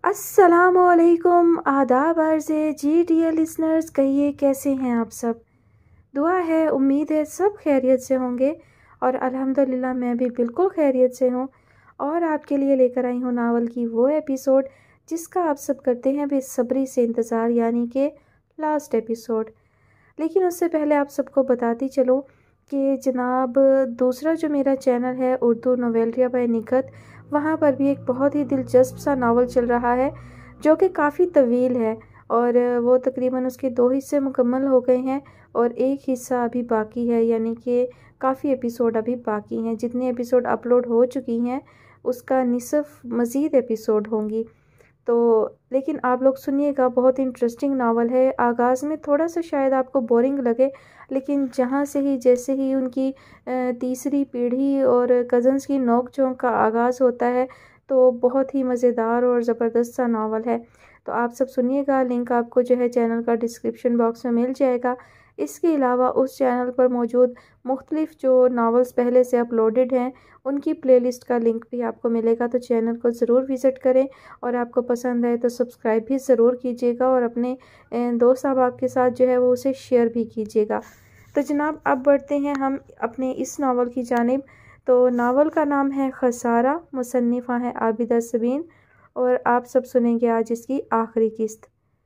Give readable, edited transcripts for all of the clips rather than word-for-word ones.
السلام علیکم، آداب عرض ہے جی ڈیئر لسنرز، کہیے کیسے ہیں آپ سب؟ دعا ہے، امید ہے سب خیریت سے ہوں گے اور الحمدللہ میں بھی بالکل خیریت سے ہوں اور آپ کے لیے لے کر آئی ہوں ناول کی وہ ایپیسوڈ جس کا آپ سب کرتے ہیں بے صبری سے انتظار، یعنی کہ لاسٹ ایپیسوڈ۔ لیکن اس سے پہلے آپ سب کو بتاتی چلوں کہ جناب دوسرا جو میرا چینل ہے اردو نویلریا بائی نکھت، وہاں پر بھی ایک بہت ہی دلچسپ سا ناول چل رہا ہے جو کہ کافی طویل ہے اور وہ تقریباً اس کے 2 حصے مکمل ہو گئے ہیں اور ایک حصہ ابھی باقی ہے، یعنی کہ کافی ایپیسوڈ ابھی باقی ہیں۔ جتنے ایپیسوڈ اپلوڈ ہو چکی ہیں اس کا نصف مزید ایپیسوڈ ہوں گی۔ تو لیکن آپ لوگ سنیے گا، بہت انٹرسٹنگ ناول ہے۔ آغاز میں تھوڑا سا شاید آپ کو بورنگ لگے، لیکن جہاں سے ہی جیسے ہی ان کی تیسری پیڑھی اور کزنس کی نوک جھونک کا آغاز ہوتا ہے تو بہت ہی مزیدار اور زبردست سا ناول ہے۔ تو آپ سب سنیے گا، لنک آپ کو جو ہے چینل کا ڈسکرپشن باکس میں مل جائے گا۔ اس کے علاوہ اس چینل پر موجود مختلف جو ناولز پہلے سے اپلوڈڈ ہیں ان کی پلے لسٹ کا لنک بھی آپ کو ملے گا، تو چینل کو ضرور وزٹ کریں اور آپ کو پسند آئے تو سبسکرائب بھی ضرور کیجیے گا اور اپنے دوست احباب کے ساتھ جو ہے وہ اسے شیئر بھی کیجیے گا۔ تو جناب اب بڑھتے ہیں ہم اپنے اس ناول کی جانب۔ تو ناول کا نام ہے خسارہ، مصنفہ ہے عابدہ سبین، اور آپ سب سنیں گے آج اس کی آخری قسط۔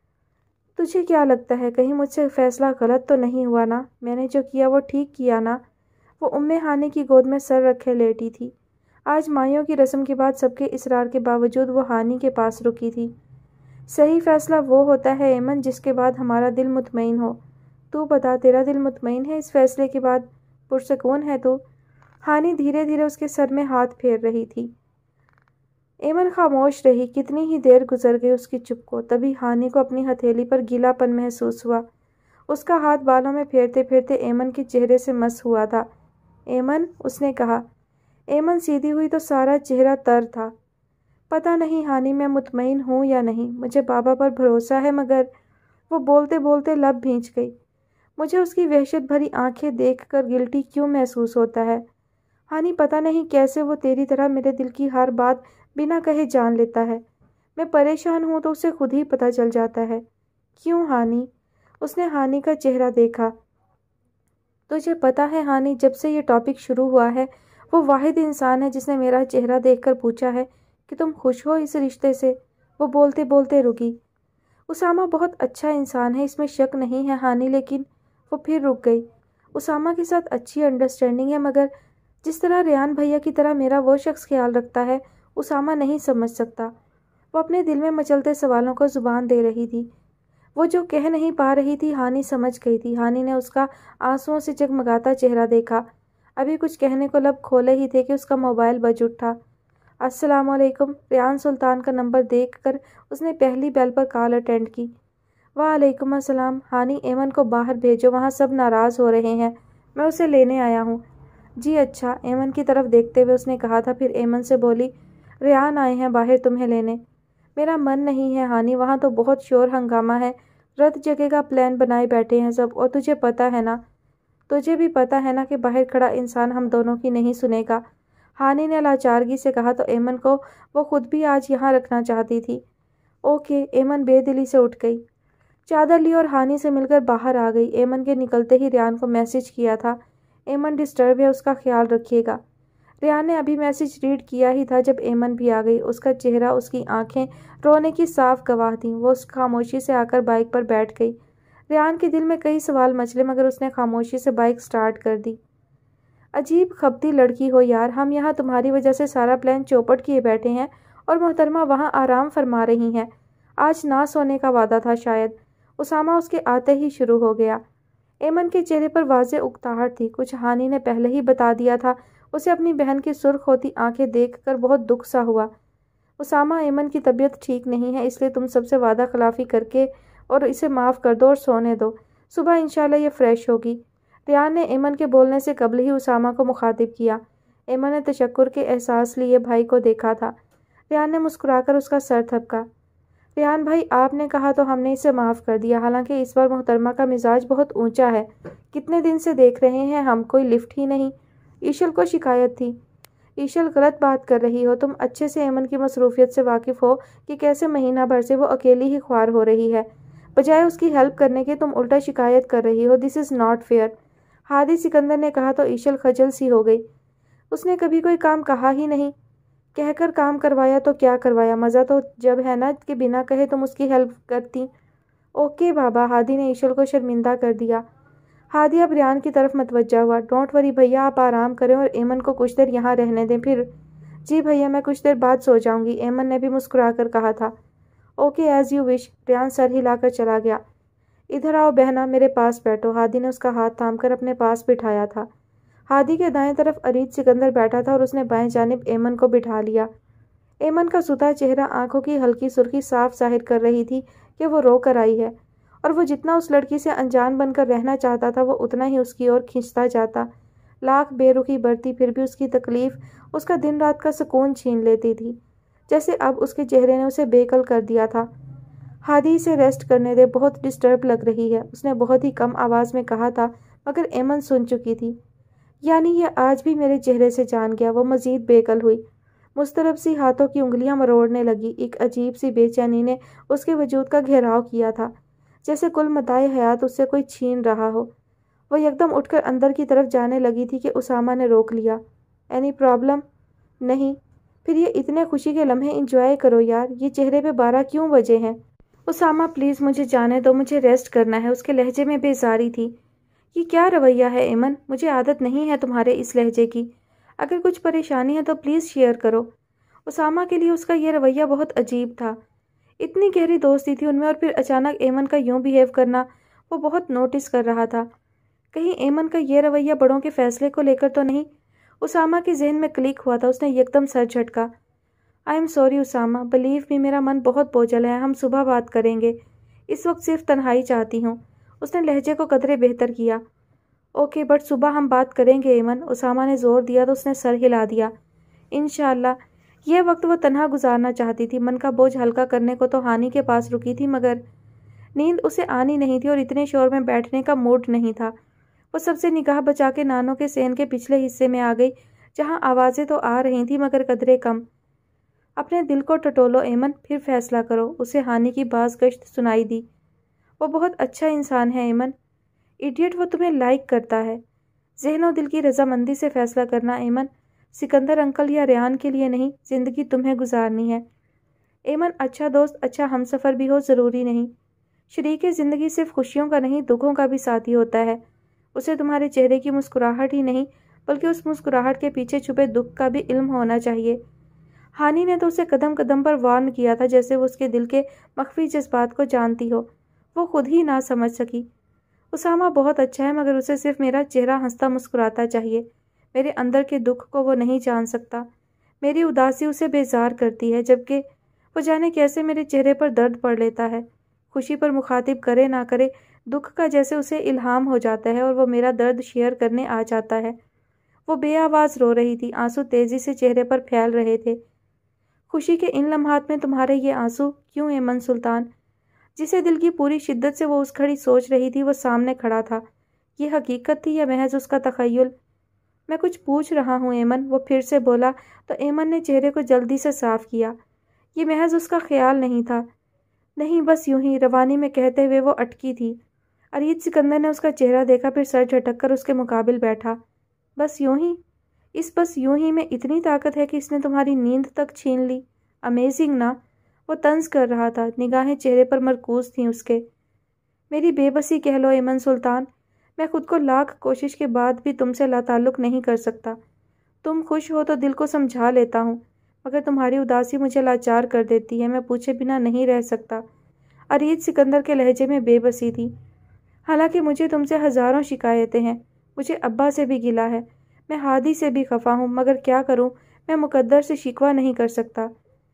تجھے کیا لگتا ہے کہیں مجھ سے فیصلہ غلط تو نہیں ہوا نا؟ میں نے جو کیا وہ ٹھیک کیا نا؟ وہ ہانی کی گود میں سر رکھے لیٹی تھی۔ آج مائیوں کی رسم کے بعد سب کے اصرار کے باوجود وہ ہانی کے پاس رکی تھی۔ صحیح فیصلہ وہ ہوتا ہے ایمن جس کے بعد ہمارا دل مطمئن ہو۔ تو بتا، تیرا دل مطمئن ہے اس فیصلے کے بعد؟ پرسکون ہے تو؟ ہانی دھیرے دھیرے اس کے سر میں ہاتھ پھیر رہی تھی۔ ایمن خاموش رہی۔ کتنی ہی دیر گزر گئی اس کی چپ کو، تبھی ہانی کو اپنی ہتھیلی پر گیلا پن محسوس ہوا۔ اس کا ہاتھ بالوں میں پھیرتے پھیرتے ایمن کے چہرے سے مس ہوا تھا۔ ایمن، اس نے کہا۔ ایمن سیدھی ہوئی تو سارا چہرہ تر تھا۔ پتہ نہیں ہانی، میں مطمئن ہوں یا نہیں، مجھے بابا پر بھروسہ ہے مگر… وہ بولتے بولتے لب بھینچ گئی۔ مجھے اس کی وحشت بھری آنکھیں دیکھ کر گلٹی کیوں محسوس ہوتا ہے؟ ہانی، پتہ نہیں کیسے وہ تیری طرح میرے دل کی ہر بات بنا کہے جان لیتا ہے۔ میں پریشان ہوں تو اسے خود ہی پتہ چل جاتا ہے۔ کیوں ہانی؟ اس نے ہانی کا چہرہ دیکھا۔ تجھے پتہ ہے ہانی، جب سے یہ ٹاپک شروع ہوا ہے وہ واحد انسان ہے جس نے میرا چہرہ دیکھ کر پوچھا ہے کہ تم خوش ہو اس رشتے سے؟ وہ بولتے بولتے رکی۔ اسامہ بہت اچھا انسان ہے، اس میں شک نہیں ہے ہانی، لیکن… وہ پھر رک گئی۔ اسامہ کے ساتھ اچھی انڈرسٹینڈنگ ہے مگر جس طرح ریان بھیا کی طرح میرا وہ شخص خیال رکھتا ہے اسامہ نہیں سمجھ سکتا۔ وہ اپنے دل میں مچلتے سوالوں کو زبان دے رہی تھی۔ وہ جو کہہ نہیں پا رہی تھی ہانی سمجھ گئی تھی۔ ہانی نے اس کا آنسوؤں سے جگمگاتا چہرہ دیکھا۔ ابھی کچھ کہنے کو لب کھولے ہی تھے کہ اس کا موبائل بج اٹھا۔ السلام علیکم۔ ریان سلطان کا نمبر دیکھ کر اس نے پہلی بیل پر کال اٹینڈ کی۔ وعلیکم السلام۔ ہانی، ایمن کو باہر بھیجو، وہاں سب ناراض ہو رہے ہیں، میں اسے لینے آیا ہوں۔ جی اچھا، ایمن کی طرف دیکھتے ہوئے اس نے کہا تھا، پھر ایمن سے بولی، ریان آئے ہیں باہر تمہیں لینے۔ میرا من نہیں ہے ہانی، وہاں تو بہت شور ہنگامہ ہے، رت جگہ کا پلان بنائے بیٹھے ہیں سب، اور تجھے پتہ ہے نا… تجھے بھی پتہ ہے نا کہ باہر کھڑا انسان ہم دونوں کی نہیں سنے گا، ہانی نے لاچارگی سے کہا۔ تو ایمن کو وہ خود بھی آج یہاں رکھنا چاہتی تھی۔ اوکے، ایمن بے دلی سے اٹھ گئی، چادر لی اور ہانی سے مل کر باہر آ گئی۔ ایمن کے نکلتے ہی ریان کو میسج کیا تھا، ایمن ڈسٹرب ہے، اس کا خیال رکھیے گا۔ ریان نے ابھی میسج ریڈ کیا ہی تھا جب ایمن بھی آ گئی۔ اس کا چہرہ، اس کی آنکھیں رونے کی صاف گواہ تھیں۔ وہ اس خاموشی سے آ کر بائک پر بیٹھ گئی۔ ریان کے دل میں کئی سوال مچلے مگر اس نے خاموشی سے بائک سٹارٹ کر دی۔ عجیب خبتی لڑکی ہو یار، ہم یہاں تمہاری وجہ سے سارا پلان چوپٹ کیے بیٹھے ہیں اور محترمہ وہاں آرام فرما رہی ہیں۔ آج نہ سونے کا وعدہ تھا شاید۔ اسامہ اس کے آتے ہی شروع ہو گیا۔ ایمن کے چہرے پر واضح اکتاہٹ تھی، کچھ ہانی نے پہلے ہی بتا دیا تھا۔ اسے اپنی بہن کی سرخ ہوتی آنکھیں دیکھ کر بہت دکھ سا ہوا۔ اسامہ، ایمن کی طبیعت ٹھیک نہیں ہے، اس لیے تم سب سے وعدہ خلافی کر کے اور اسے معاف کر دو اور سونے دو، صبح انشاءاللہ یہ فریش ہوگی۔ ریان نے ایمن کے بولنے سے قبل ہی اسامہ کو مخاطب کیا۔ ایمن نے تشکر کے احساس لیے بھائی کو دیکھا تھا۔ ریان نے مسکرا کر اس کا سر تھپکا۔ ریان بھائی، آپ نے کہا تو ہم نے اسے معاف کر دیا، حالانکہ اس بار محترمہ کا مزاج بہت اونچا ہے۔ کتنے دن سے دیکھ رہے ہیں ہم، کوئی لفٹ ہی نہیں۔ ایشل کو شکایت تھی۔ ईशल गलत बात कर रही हो। तुम अच्छे से एमन की मसरूफियत से वाकिफ़ हो कि कैसे महीना भर से वो अकेली ही ख्वार हो रही है। बजाय उसकी हेल्प करने के तुम उल्टा शिकायत कर रही हो। This is not fair. Hadi Sikandar ने कहा तो ईशल खजल सी हो गई। उसने कभी कोई काम कहा ही नहीं। कहकर काम करवाया तो क्या करवाया, मज़ा तो जब है ना कि बिना कहे तुम उसकी हेल्प करती। ओके बाबा, हादी ने ईशल को शर्मिंदा कर दिया। हादी अब रियान की तरफ मतवज्जा हुआ। डोंट वरी भैया, आप आराम करें और एमन को कुछ देर यहाँ रहने दें फिर। जी भैया, मैं कुछ देर बाद सो जाऊंगी, एमन ने भी मुस्कुराकर कहा था। Okay as you wish. Riyan सर हिलाकर चला गया। इधर आओ बहना, मेरे पास बैठो। हादी ने उसका हाथ थामकर अपने पास बिठाया था। हादी के दाएं तरफ अरीद सिकंदर बैठा था और उसने बाएं जानिब एमन को बिठा लिया। एमन का सुता चेहरा आंखों की हल्की सुर्खी साफ जाहिर कर रही थी कि वो रो कर आई है, और वो जितना उस लड़की से अनजान बनकर रहना चाहता था वो उतना ही उसकी ओर खींचता जाता। लाख बेरुखी बढ़ती फिर भी उसकी तकलीफ उसका दिन रात का सुकून छीन लेती थी, जैसे अब उसके चेहरे ने उसे बेकल कर दिया था। हादी से रेस्ट करने दे, बहुत डिस्टर्ब लग रही है, उसने बहुत ही कम आवाज़ में कहा था, मगर एमन सुन चुकी थी। यानी ये आज भी मेरे चेहरे से जान गया। वो मज़ीद बेकल हुई, मुस्तरब सी हाथों की उंगलियां मरोड़ने लगी। एक अजीब सी बेचैनी ने उसके वजूद का घेराव किया था, जैसे कुल मताए हयात उससे कोई छीन रहा हो। वो एकदम उठकर अंदर की तरफ जाने लगी थी कि उसामा ने रोक लिया। Any problem? नहीं। फिर ये इतने खुशी के लम्हे इंजॉय करो यार, ये चेहरे पे 12 क्यों बजे हैं? उसामा प्लीज़ मुझे जाने दो, मुझे रेस्ट करना है। उसके लहजे में बेजारी थी। ये क्या रवैया है एमन? मुझे आदत नहीं है तुम्हारे इस लहजे की। अगर कुछ परेशानी है तो प्लीज़ शेयर करो। उसामा के लिए उसका ये रवैया बहुत अजीब था। इतनी गहरी दोस्ती थी उनमें, और फिर अचानक एमन का यूं बिहेव करना वो बहुत नोटिस कर रहा था। कहीं एमन का ये रवैया बड़ों के फैसले को लेकर तो नहीं? उसामा के जहन में क्लिक हुआ था। उसने एकदम सर झटका। I am sorry Usama, believe me, मेरा मन बहुत बोझल है। हम सुबह बात करेंगे, इस वक्त सिर्फ तन्हाई चाहती हूँ। उसने लहजे को कदरे बेहतर किया। ओके, बट सुबह हम बात करेंगे एमन। उसामा ने जोर दिया तो उसने सर हिला दिया। इंशाल्लाह। यह वक्त वो तन्हा गुजारना चाहती थी। मन का बोझ हल्का करने को तो हानी के पास रुकी थी, मगर नींद उसे आनी नहीं थी और इतने शोर में बैठने का मूड नहीं था। वो सबसे निगाह बचा के नानों के सेन के पिछले हिस्से में आ गई, जहाँ आवाज़ें तो आ रही थी मगर कदरे कम। अपने दिल को टटोलो एमन, फिर फैसला करो। उसे हानि की बाज गश्त सुनाई दी। वो बहुत अच्छा इंसान है एमन। इडियट, वो तुम्हें लाइक करता है। ज़हन और दिल की रजामंदी से फैसला करना एमन। सिकंदर अंकल या रेहान के लिए नहीं, ज़िंदगी तुम्हें गुजारनी है। एमन, अच्छा दोस्त, अच्छा हमसफ़र भी हो ज़रूरी नहीं। शरीक ज़िंदगी सिर्फ खुशियों का नहीं, दुखों का भी साथी होता है। उसे तुम्हारे चेहरे की मुस्कुराहट ही नहीं, बल्कि उस मुस्कुराहट के पीछे छुपे दुख का भी इल्म होना चाहिए। हानि ने तो उसे कदम कदम पर वार्न किया था, जैसे वो उसके दिल के मख्फी जज्बात को जानती हो। वो खुद ही ना समझ सकी। उसामा बहुत अच्छा है, मगर उसे सिर्फ मेरा चेहरा हंसता मुस्कुराता चाहिए। मेरे अंदर के दुख को वो नहीं जान सकता। मेरी उदासी उसे बेजार करती है, जबकि वो जाने कैसे मेरे चेहरे पर दर्द पड़ लेता है। खुशी पर मुखातिब करे ना करे, दुख का जैसे उसे इल्हाम हो जाता है और वो मेरा दर्द शेयर करने आ जाता है। वो बेआवाज़ रो रही थी, आंसू तेज़ी से चेहरे पर फैल रहे थे। खुशी के इन लम्हात में तुम्हारे ये आंसू क्यों एमन सुल्तान? जिसे दिल की पूरी शिद्दत से वो उस घड़ी सोच रही थी, वो सामने खड़ा था। ये हकीकत थी या महज उसका तखय्युल? मैं कुछ पूछ रहा हूँ एमन, वो फिर से बोला, तो एमन ने चेहरे को जल्दी से साफ किया। ये महज उसका ख्याल नहीं था। नहीं, बस यूं ही, रवानी में कहते हुए वो अटकी थी। अरीद सिकंदर ने उसका चेहरा देखा, फिर सर झटक कर उसके मुकाबिल बैठा। बस यूं ही? इस बस यूं ही में इतनी ताकत है कि इसने तुम्हारी नींद तक छीन ली। अमेजिंग ना? वो तंज कर रहा था, निगाहें चेहरे पर मरकूज थीं उसके। मेरी बेबसी कह लो एमन सुल्तान। मैं खुद को लाख कोशिश के बाद भी तुमसे लाताल्लुक़ नहीं कर सकता। तुम खुश हो तो दिल को समझा लेता हूँ, मगर तुम्हारी उदासी मुझे लाचार कर देती है। मैं पूछे बिना नहीं रह सकता। अरीद सिकंदर के लहजे में बेबसी थी। हालांकि मुझे तुमसे हज़ारों शिकायतें हैं। मुझे अब्बा से भी गिला है, मैं हादी से भी खफा हूँ, मगर क्या करूँ, मैं मुकद्दर से शिकवा नहीं कर सकता।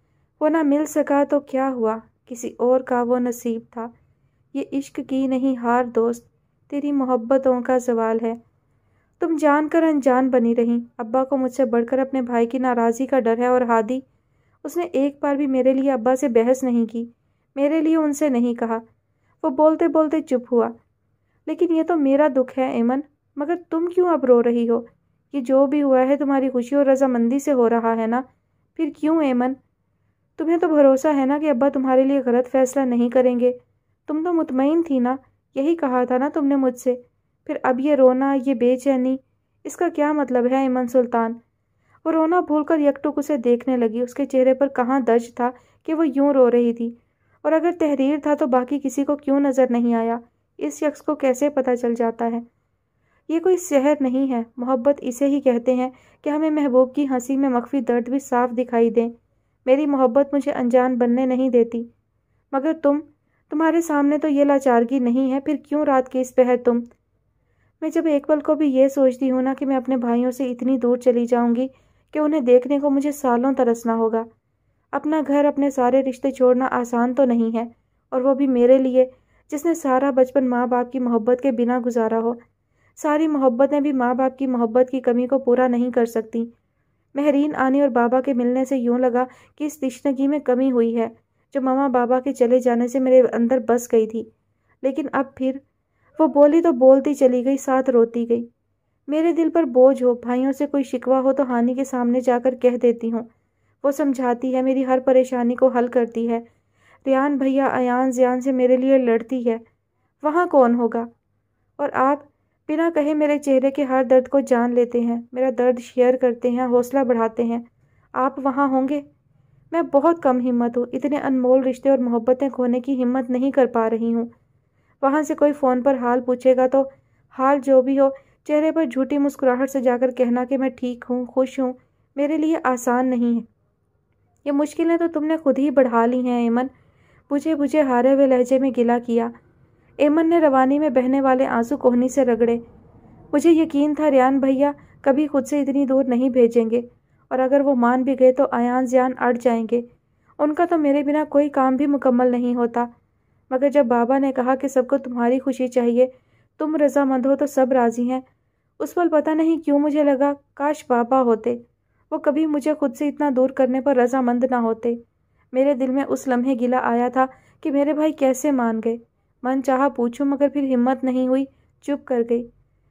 वो ना मिल सका तो क्या हुआ, किसी और का वो नसीब था। ये इश्क की नहीं हार दोस्त, तेरी मोहब्बतों का सवाल है। तुम जानकर अनजान बनी रही। अब्बा को मुझसे बढ़कर अपने भाई की नाराज़गी का डर है, और हादी, उसने एक बार भी मेरे लिए अब्बा से बहस नहीं की, मेरे लिए उनसे नहीं कहा। वो बोलते बोलते चुप हुआ। लेकिन ये तो मेरा दुख है एमन, मगर तुम क्यों अब रो रही हो? یہ جو بھی ہوا ہے تمہاری خوشی اور رضامندی سے ہو رہا ہے نا؟ پھر کیوں ایمن؟ تمہیں تو بھروسہ ہے نا کہ ابا تمہارے لیے غلط فیصلہ نہیں کریں گے؟ تم تو مطمئن تھی نا، یہی کہا تھا نا تم نے مجھ سے؟ پھر اب یہ رونا، یہ بے چینی، اس کا کیا مطلب ہے ایمن سلطان؟ وہ رونا بھول کر یکٹک اسے دیکھنے لگی۔ اس کے چہرے پر کہاں درج تھا کہ وہ یوں رو رہی تھی؟ اور اگر تحریر تھا تو باقی کسی کو کیوں نظر نہیں آیا؟ اس شخص کو کیسے پتہ چل جاتا ہے؟ یہ کوئی سحر نہیں ہے، محبت اسے ہی کہتے ہیں کہ ہمیں محبوب کی ہنسی میں مخفی درد بھی صاف دکھائی دیں۔ میری محبت مجھے انجان بننے نہیں دیتی، مگر تمہارے سامنے تو یہ لاچارگی نہیں ہے، پھر کیوں رات کی اس پہر میں جب ایک پل کو بھی یہ سوچتی ہوں نا کہ میں اپنے بھائیوں سے اتنی دور چلی جاؤں گی کہ انہیں دیکھنے کو مجھے سالوں ترسنا ہوگا۔ اپنا گھر، اپنے سارے رشتے چھوڑنا آسان تو نہیں ہے، اور وہ بھی میرے لیے جس نے سارا بچپن ماں باپ کی محبت کے بنا گزارا ہو۔ ساری محبتیں بھی ماں باپ کی محبت کی کمی کو پورا نہیں کر سکتی۔ مہرین آنی اور بابا کے ملنے سے یوں لگا کہ اس تشنگی میں کمی ہوئی ہے جو ماما بابا کے چلے جانے سے میرے اندر بس گئی تھی۔ لیکن اب پھر وہ بولی تو بولتی چلی گئی، ساتھ روتی گئی۔ میرے دل پر بوجھ ہو، بھائیوں سے کوئی شکوہ ہو تو ہانی کے سامنے جا کر کہہ دیتی ہوں۔ وہ سمجھاتی ہے، میری ہر پریشانی کو حل کرتی ہے۔ ریان بھیا ایان زیان سے میرے لیے لڑتی ہے، وہاں کون ہوگا؟ اور آپ بنا کہے میرے چہرے کے ہر درد کو جان لیتے ہیں، میرا درد شیئر کرتے ہیں، حوصلہ بڑھاتے ہیں۔ آپ وہاں ہوں گے؟ میں بہت کم ہمت ہوں، اتنے انمول رشتے اور محبتیں کھونے کی ہمت نہیں کر پا رہی ہوں۔ وہاں سے کوئی فون پر حال پوچھے گا تو حال جو بھی ہو، چہرے پر جھوٹی مسکراہٹ سے جا کر کہنا کہ میں ٹھیک ہوں، خوش ہوں، میرے لیے آسان نہیں ہے۔ یہ مشکلیں تو تم نے خود ہی بڑھا لی ہیں ایمن، بجھے ہارے ہوئے لہجے میں گلہ کیا۔ ایمن نے روانی میں بہنے والے آنسو کوہنی سے رگڑے۔ مجھے یقین تھا ریان بھیا کبھی خود سے اتنی دور نہیں بھیجیں گے، اور اگر وہ مان بھی گئے تو ایان زیان اڑ جائیں گے، ان کا تو میرے بنا کوئی کام بھی مکمل نہیں ہوتا۔ مگر جب بابا نے کہا کہ سب کو تمہاری خوشی چاہیے، تم رضامند ہو تو سب راضی ہیں، اس پل پتہ نہیں کیوں مجھے لگا کاش بابا ہوتے، وہ کبھی مجھے خود سے اتنا دور کرنے پر رضامند نہ ہوتے۔ میرے دل میں اس لمحے گلہ آیا تھا کہ میرے بھائی کیسے مان گئے۔ من چاہا پوچھوں مگر پھر ہمت نہیں ہوئی، چپ کر گئی۔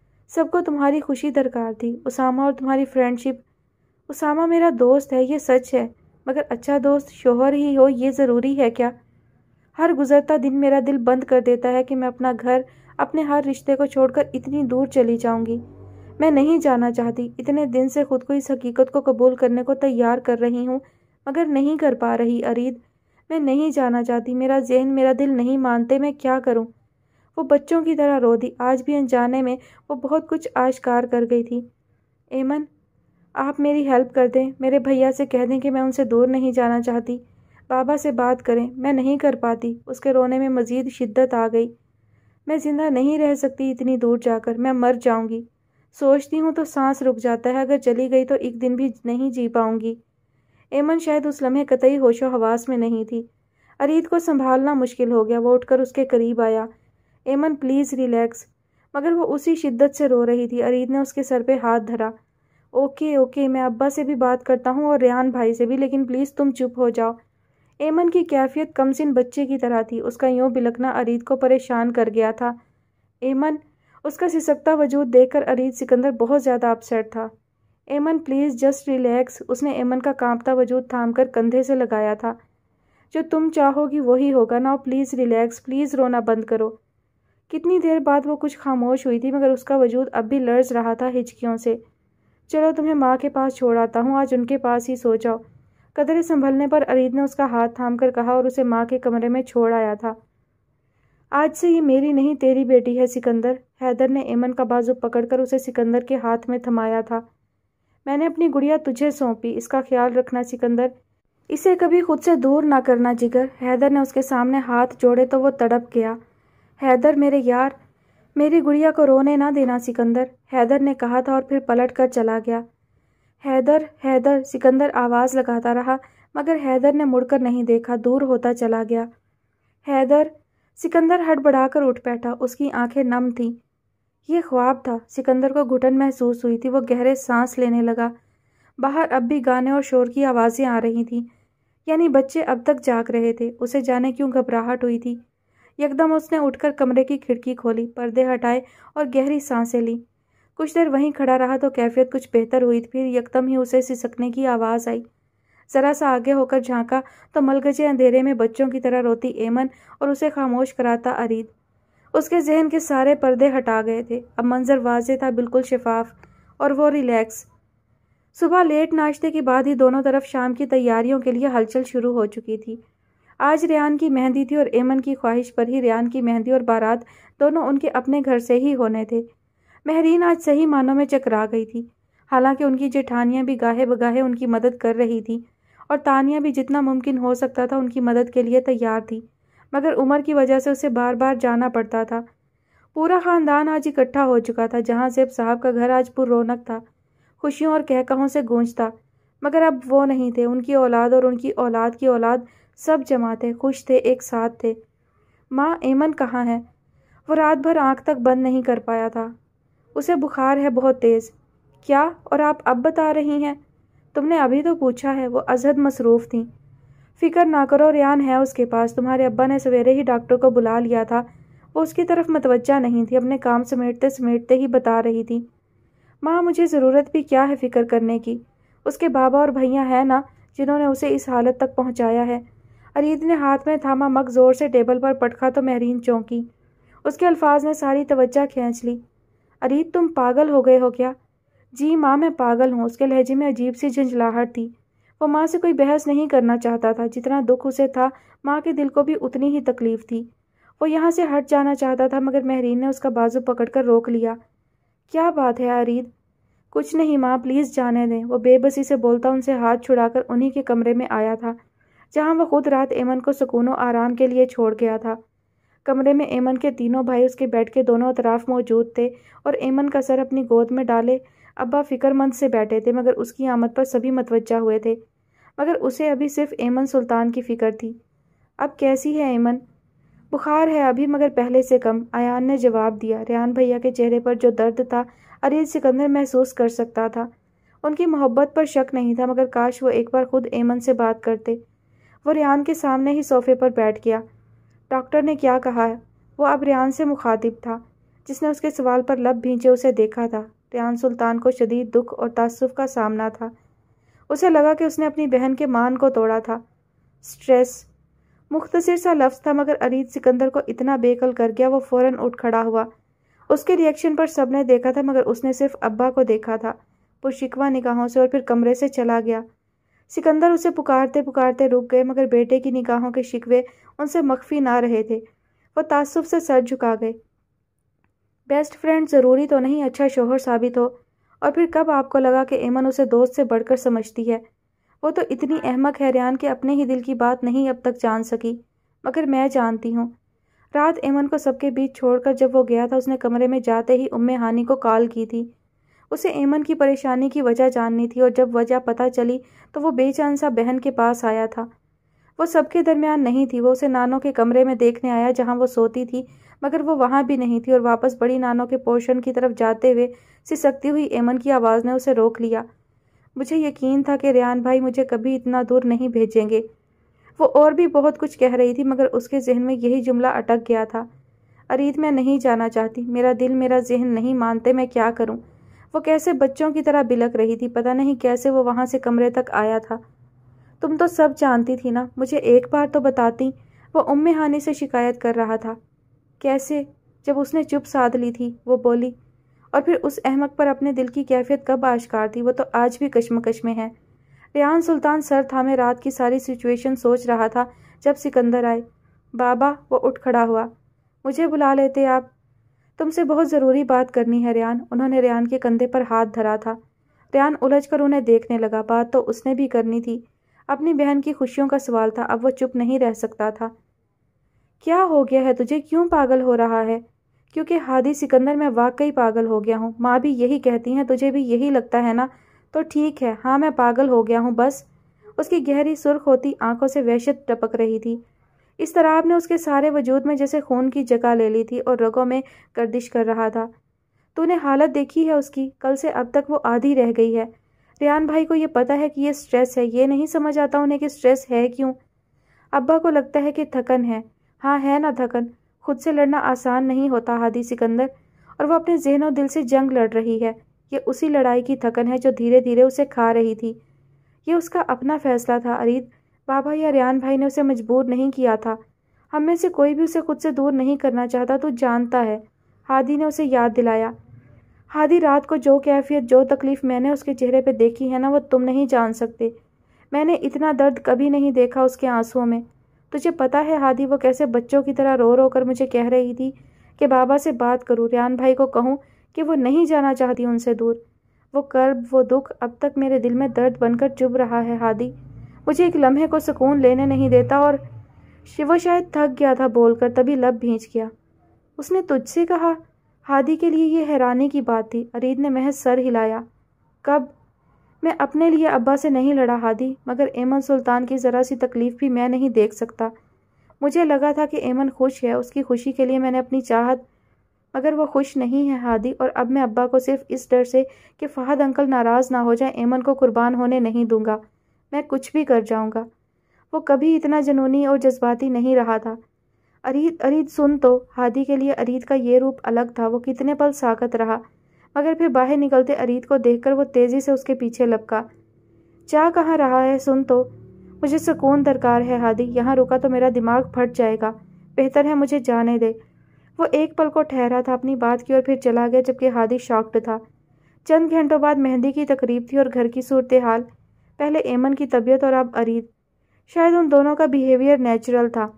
سب کو تمہاری خوشی درکار تھی، اسامہ اور تمہاری فرینڈشپ۔ اسامہ میرا دوست ہے، یہ سچ ہے، مگر اچھا دوست شوہر ہی ہو یہ ضروری ہے کیا؟ ہر گزرتا دن میرا دل بند کر دیتا ہے کہ میں اپنا گھر، اپنے ہر رشتے کو چھوڑ کر اتنی دور چلی جاؤں گی۔ میں نہیں جانا چاہتی، اتنے دن سے خود کو اس حقیقت کو قبول کرنے کو تیار کر رہی ہوں، مگر نہیں کر پا رہی ارید۔ میں نہیں جانا چاہتی، میرا ذہن میرا دل نہیں مانتے، میں کیا کروں؟ وہ بچوں کی طرح رو دی، آج بھی انجانے میں وہ بہت کچھ آشکار کر گئی تھی۔ ایمن، آپ میری ہیلپ کر دیں، میرے بھیا سے کہہ دیں کہ میں ان سے دور نہیں جانا چاہتی، بابا سے بات کریں، میں نہیں کر پاتی۔ اس کے رونے میں مزید شدت آ گئی۔ میں زندہ نہیں رہ سکتی اتنی دور جا کر، میں مر جاؤں گی۔ سوچتی ہوں تو سانس رک جاتا ہے، اگر چلی گئی تو ایک دن بھی نہیں جی پاؤں گی۔ ایمن شاید اس لمحے قطعی ہوش و حواس میں نہیں تھی۔ ارید کو سنبھالنا مشکل ہو گیا، وہ اٹھ کر اس کے قریب آیا۔ ایمن پلیز ریلیکس، مگر وہ اسی شدت سے رو رہی تھی۔ ارید نے اس کے سر پہ ہاتھ دھرا۔ اوکے، میں ابا سے بھی بات کرتا ہوں اور ریان بھائی سے بھی، لیکن پلیز تم چپ ہو جاؤ۔ ایمن کی کیفیت کمسن بچے کی طرح تھی، اس کا یوں بلکنا ارید کو پریشان کر گیا تھا۔ ایمن، اس کا سسکتا وجود دیکھ کر ارید سکندر بہت زیادہ اپسیٹ تھا۔ ایمن پلیز جسٹ ریلیکس، اس نے ایمن کا کانپتا وجود تھام کر کندھے سے لگایا تھا۔ جو تم چاہو گی وہی ہوگا، ناؤ پلیز ریلیکس، پلیز رونا بند کرو۔ کتنی دیر بعد وہ کچھ خاموش ہوئی تھی، مگر اس کا وجود اب بھی لرز رہا تھا ہچکیوں سے۔ چلو تمہیں ماں کے پاس چھوڑ آتا ہوں، آج ان کے پاس ہی سو جاؤ۔ قدرے سنبھلنے پر ارید نے اس کا ہاتھ تھام کر کہا اور اسے ماں کے کمرے میں چھوڑ آیا تھا۔ آج سے یہ میری نہیں تیری بیٹی ہے سکندر۔ حیدر نے ایمن کا بازو پکڑ کر اسے سکندر کے ہاتھ میں تھمایا تھا۔ میں نے اپنی گڑیا تجھے سونپی، اس کا خیال رکھنا سکندر، اسے کبھی خود سے دور نہ کرنا جگر۔ حیدر نے اس کے سامنے ہاتھ جوڑے تو وہ تڑپ گیا۔ حیدر میرے یار، میری گڑیا کو رونے نہ دینا سکندر، حیدر نے کہا تھا اور پھر پلٹ کر چلا گیا۔ حیدر، سکندر آواز لگاتا رہا، مگر حیدر نے مڑ کر نہیں دیکھا، دور ہوتا چلا گیا۔ حیدر، سکندر ہڑبڑا کر اٹھ بیٹھا، اس کی آنکھیں نم تھیں۔ یہ خواب تھا، سکندر کو گھٹن محسوس ہوئی تھی، وہ گہرے سانس لینے لگا۔ باہر اب بھی گانے اور شور کی آوازیں آ رہی تھیں، یعنی بچے اب تک جاگ رہے تھے۔ اسے جانے کیوں گھبراہٹ ہوئی تھی۔ یکدم اس نے اٹھ کر کمرے کی کھڑکی کھولی، پردے ہٹائے اور گہری سانسیں لیں۔ کچھ دیر وہیں کھڑا رہا تو کیفیت کچھ بہتر ہوئی، پھر یکدم ہی اسے سسکنے کی آواز آئی۔ ذرا سا آگے ہو کر جھانکا تو ملگجے اندھیرے میں بچوں کی طرح روتی ایمن اور اسے خاموش کراتا ارید۔ اس کے ذہن کے سارے پردے ہٹا گئے تھے، اب منظر واضح تھا، بالکل شفاف، اور وہ ریلیکس۔ صبح لیٹ ناشتے کے بعد ہی دونوں طرف شام کی تیاریوں کے لیے ہلچل شروع ہو چکی تھی۔ آج ریان کی مہندی تھی اور ایمن کی خواہش پر ہی ریان کی مہندی اور بارات دونوں ان کے اپنے گھر سے ہی ہونے تھے۔ مہرین آج صحیح معنوں میں چکرا گئی تھی، حالانکہ ان کی جیٹھانیاں بھی گاہے بگاہے ان کی مدد کر رہی تھیں اور تانیہ بھی جتنا ممکن ہو سکتا تھا ان کی مدد کے لیے تیار تھی، مگر عمر کی وجہ سے اسے بار بار جانا پڑتا تھا۔ پورا خاندان آج اکٹھا ہو چکا تھا، جہاں زیب صاحب کا گھر آج پر رونق تھا، خوشیوں اور کہکہوں سے گونجتا، مگر اب وہ نہیں تھے۔ ان کی اولاد اور ان کی اولاد کی اولاد سب جمع تھے، خوش تھے، ایک ساتھ تھے۔ ماں، ایمن کہاں ہے؟ وہ رات بھر آنکھ تک بند نہیں کر پایا تھا۔ اسے بخار ہے بہت تیز۔ کیا؟ اور آپ اب بتا رہی ہیں؟ تم نے ابھی تو پوچھا ہے۔ وہ ازحد مصروف تھیں۔ فکر نہ کرو، ریان ہے اس کے پاس، تمہارے ابا نے سویرے ہی ڈاکٹر کو بلا لیا تھا۔ وہ اس کی طرف متوجہ نہیں تھی، اپنے کام سمیٹتے سمیٹتے ہی بتا رہی تھی۔ ماں، مجھے ضرورت بھی کیا ہے فکر کرنے کی؟ اس کے بابا اور بھائیاں ہیں نا جنہوں نے اسے اس حالت تک پہنچایا ہے۔ ارید نے ہاتھ میں تھاما مگ زور سے ٹیبل پر پٹکا تو مہرین چونکی۔ اس کے الفاظ نے ساری توجہ کھینچ لی۔ ارید، تم پاگل ہو گئے ہو کیا؟ جی ماں، میں پاگل ہوں۔ اس کے لہجے میں عجیب سی جھنجھلاہٹ تھی۔ وہ ماں سے کوئی بحث نہیں کرنا چاہتا تھا، جتنا دکھ اسے تھا ماں کے دل کو بھی اتنی ہی تکلیف تھی۔ وہ یہاں سے ہٹ جانا چاہتا تھا، مگر مہرین نے اس کا بازو پکڑ کر روک لیا۔ کیا بات ہے ارید؟ کچھ نہیں ماں، پلیز جانے دیں۔ وہ بے بسی سے بولتا ان سے ہاتھ چھڑا کر انہی کے کمرے میں آیا تھا جہاں وہ خود رات ایمن کو سکون و آرام کے لیے چھوڑ گیا تھا۔ کمرے میں ایمن کے تینوں بھائی اس کے بیڈ کے دونوں اطراف موجود تھے اور ایمن کا سر اپنی گود میں ڈالے ابا فکر مند سے بیٹھے تھے، مگر اس کی آمد پر سبھی متوجہ ہوئے تھے، مگر اسے ابھی صرف ایمن سلطان کی فکر تھی۔ اب کیسی ہے ایمن؟ بخار ہے ابھی، مگر پہلے سے کم، ایان نے جواب دیا۔ ریان بھیا کے چہرے پر جو درد تھا ارید سکندر محسوس کر سکتا تھا۔ ان کی محبت پر شک نہیں تھا، مگر کاش وہ ایک بار خود ایمن سے بات کرتے۔ وہ ریان کے سامنے ہی صوفے پر بیٹھ گیا۔ ڈاکٹر نے کیا کہا ہے؟ وہ اب ریان سے مخاطب تھا، جس نے اس کے سوال پر لب بھینچے اسے دیکھا تھا۔ ریان سلطان کو شدید دکھ اور تاسف کا سامنا تھا۔ اسے لگا کہ اس نے اپنی بہن کے مان کو توڑا تھا۔ سٹریس، مختصر سا لفظ تھا، مگر ارید سکندر کو اتنا بے عقل کر گیا وہ فوراً اٹھ کھڑا ہوا۔ اس کے ریئیکشن پر سب نے دیکھا تھا، مگر اس نے صرف ابا کو دیکھا تھا، پرشکوہ نگاہوں سے، اور پھر کمرے سے چلا گیا۔ سکندر اسے پکارتے پکارتے رک گئے، مگر بیٹے کی نگاہوں کے شکوے ان سے مخفی نہ رہے تھے۔ وہ تعصب سے سر جھکا گئے۔ بیسٹ فرینڈ ضروری تو نہیں اچھا شوہر ثابت ہو، اور پھر کب آپ کو لگا کہ ایمن اسے دوست سے بڑھ کر سمجھتی ہے؟ وہ تو اتنی احمق ہے ریان کہ اپنے ہی دل کی بات نہیں اب تک جان سکی، مگر میں جانتی ہوں۔ رات ایمن کو سب کے بیچ چھوڑ کر جب وہ گیا تھا، اس نے کمرے میں جاتے ہی ہانی کو کال کی تھی۔ اسے ایمن کی پریشانی کی وجہ جاننی تھی، اور جب وجہ پتہ چلی تو وہ بے چین سا بہن کے پاس آیا تھا۔ وہ سب کے درمیان نہیں تھی، وہ اسے نانو کے کمرے میں دیکھنے آیا جہاں وہ سوتی تھی، مگر وہ وہاں بھی نہیں تھی، اور واپس بڑی نانو کے پورشن کی طرف جاتے ہوئے سسکتی ہوئی ایمن کی آواز نے اسے روک لیا۔ مجھے یقین تھا کہ ریان بھائی مجھے کبھی اتنا دور نہیں بھیجیں گے۔ وہ اور بھی بہت کچھ کہہ رہی تھی، مگر اس کے ذہن میں یہی جملہ اٹک گیا تھا۔ ارید، میں نہیں جانا چاہتی، میرا دل میرا ذہن نہیں مانتے، میں کیا کروں؟ وہ کیسے بچوں کی طرح بلک رہی تھی، پتہ نہیں کیسے وہ وہاں سے کمرے تک آیا تھا۔ تم تو سب جانتی تھی نا، مجھے ایک بار تو بتاتی، وہ ہانی سے شکایت کر رہا تھا۔ کیسے؟ جب اس نے چپ سادھ لی تھی، وہ بولی۔ اور پھر اس احمق پر اپنے دل کی کیفیت کب آشکار تھی، وہ تو آج بھی کشمکش میں ہے۔ ریان سلطان سر تھامے رات کی ساری سچویشن سوچ رہا تھا جب سکندر آئے۔ بابا، وہ اٹھ کھڑا ہوا۔ مجھے بلا لیتے آپ؟ تم سے بہت ضروری بات کرنی ہے ریان۔ انہوں نے ریان کے کندھے پر ہاتھ دھرا تھا۔ ریان الجھ کر انہیں دیکھنے لگا۔ بات تو اس نے بھی کرنی تھی، اپنی بہن کی خوشیوں کا سوال تھا، اب وہ چپ نہیں رہ سکتا تھا۔ کیا ہو گیا ہے تجھے؟ کیوں پاگل ہو رہا ہے؟ کیونکہ ہادی سکندر، میں واقعی پاگل ہو گیا ہوں۔ ماں بھی یہی کہتی ہیں، تجھے بھی یہی لگتا ہے نا؟ تو ٹھیک ہے، ہاں میں پاگل ہو گیا ہوں بس۔ اس کی گہری سرخ ہوتی آنکھوں سے وحشت ٹپک رہی تھی۔ اس طرح نے اس کے سارے وجود میں جیسے خون کی جگہ لے لی تھی اور رگوں میں گردش کر رہا تھا۔ تو نے حالت دیکھی ہے اس کی؟ کل سے اب تک وہ آدھی رہ گئی ہے۔ ریان بھائی کو یہ پتہ ہے کہ یہ سٹریس ہے، یہ نہیں سمجھ آتا انہیں کہ سٹریس ہے کیوں۔ ابا کو لگتا ہے کہ تھکن ہے۔ ہاں ہے نا تھکن، خود سے لڑنا آسان نہیں ہوتا ہادی سکندر، اور وہ اپنے ذہن و دل سے جنگ لڑ رہی ہے۔ یہ اسی لڑائی کی تھکن ہے جو دھیرے دھیرے اسے کھا رہی تھی۔ یہ اس کا اپنا فیصلہ تھا ارید، بابا یا ریان بھائی نے اسے مجبور نہیں کیا تھا۔ ہم میں سے کوئی بھی اسے خود سے دور نہیں کرنا چاہتا، تو جانتا ہے، ہادی نے اسے یاد دلایا۔ ہادی، رات کو جو کیفیت، جو تکلیف میں نے اس کے چہرے پہ دیکھی ہے نا، وہ تم نہیں جان سکتے۔ میں نے اتنا درد کبھی نہیں دیکھا اس کے آنسوؤں میں۔ تجھے پتا ہے ہادی، وہ کیسے بچوں کی طرح رو رو کر مجھے کہہ رہی تھی کہ بابا سے بات کروں، ریان بھائی کو کہوں کہ وہ نہیں جانا چاہتی ان سے دور۔ وہ کرب، وہ دکھ اب تک میرے دل میں درد بن کر چبھ رہا ہے ہادی، مجھے ایک لمحے کو سکون لینے نہیں دیتا۔ اور وہ شاید تھک گیا تھا بول کر، تبھی لب بھینچ گیا۔ اس نے تجھ سے کہا؟ ہادی کے لیے یہ حیرانی کی بات تھی۔ ارید نے محض سر ہلایا۔ کب؟ میں اپنے لیے ابا سے نہیں لڑا ہادی، مگر ایمن سلطان کی ذرا سی تکلیف بھی میں نہیں دیکھ سکتا۔ مجھے لگا تھا کہ ایمن خوش ہے، اس کی خوشی کے لیے میں نے اپنی چاہت، مگر وہ خوش نہیں ہے ہادی، اور اب میں ابا کو صرف اس ڈر سے کہ فہد انکل ناراض نہ ہو جائیں ایمن کو قربان ہونے نہیں دوں گا۔ میں کچھ بھی کر جاؤں گا۔ وہ کبھی اتنا جنونی اور جذباتی نہیں رہا تھا۔ ارید سن تو، ہادی کے لیے ارید کا یہ روپ الگ تھا۔ وہ کتنے پل ساکت رہا، مگر پھر باہر نکلتے ارید کو دیکھ کر وہ تیزی سے اس کے پیچھے لپکا۔ جا کہاں رہا ہے؟ سن تو، مجھے سکون درکار ہے ہادی، یہاں رکا تو میرا دماغ پھٹ جائے گا، بہتر ہے مجھے جانے دے۔ وہ ایک پل کو ٹھہرا تھا اپنی بات کی اور پھر چلا گیا، جبکہ ہادی شاکڈ تھا۔ چند گھنٹوں بعد مہندی کی تقریب تھی اور گھر کی صورتحال، پہلے ایمن کی طبیعت اور اب ارید۔ شاید ان دونوں کا بیہیویئر نیچرل تھا۔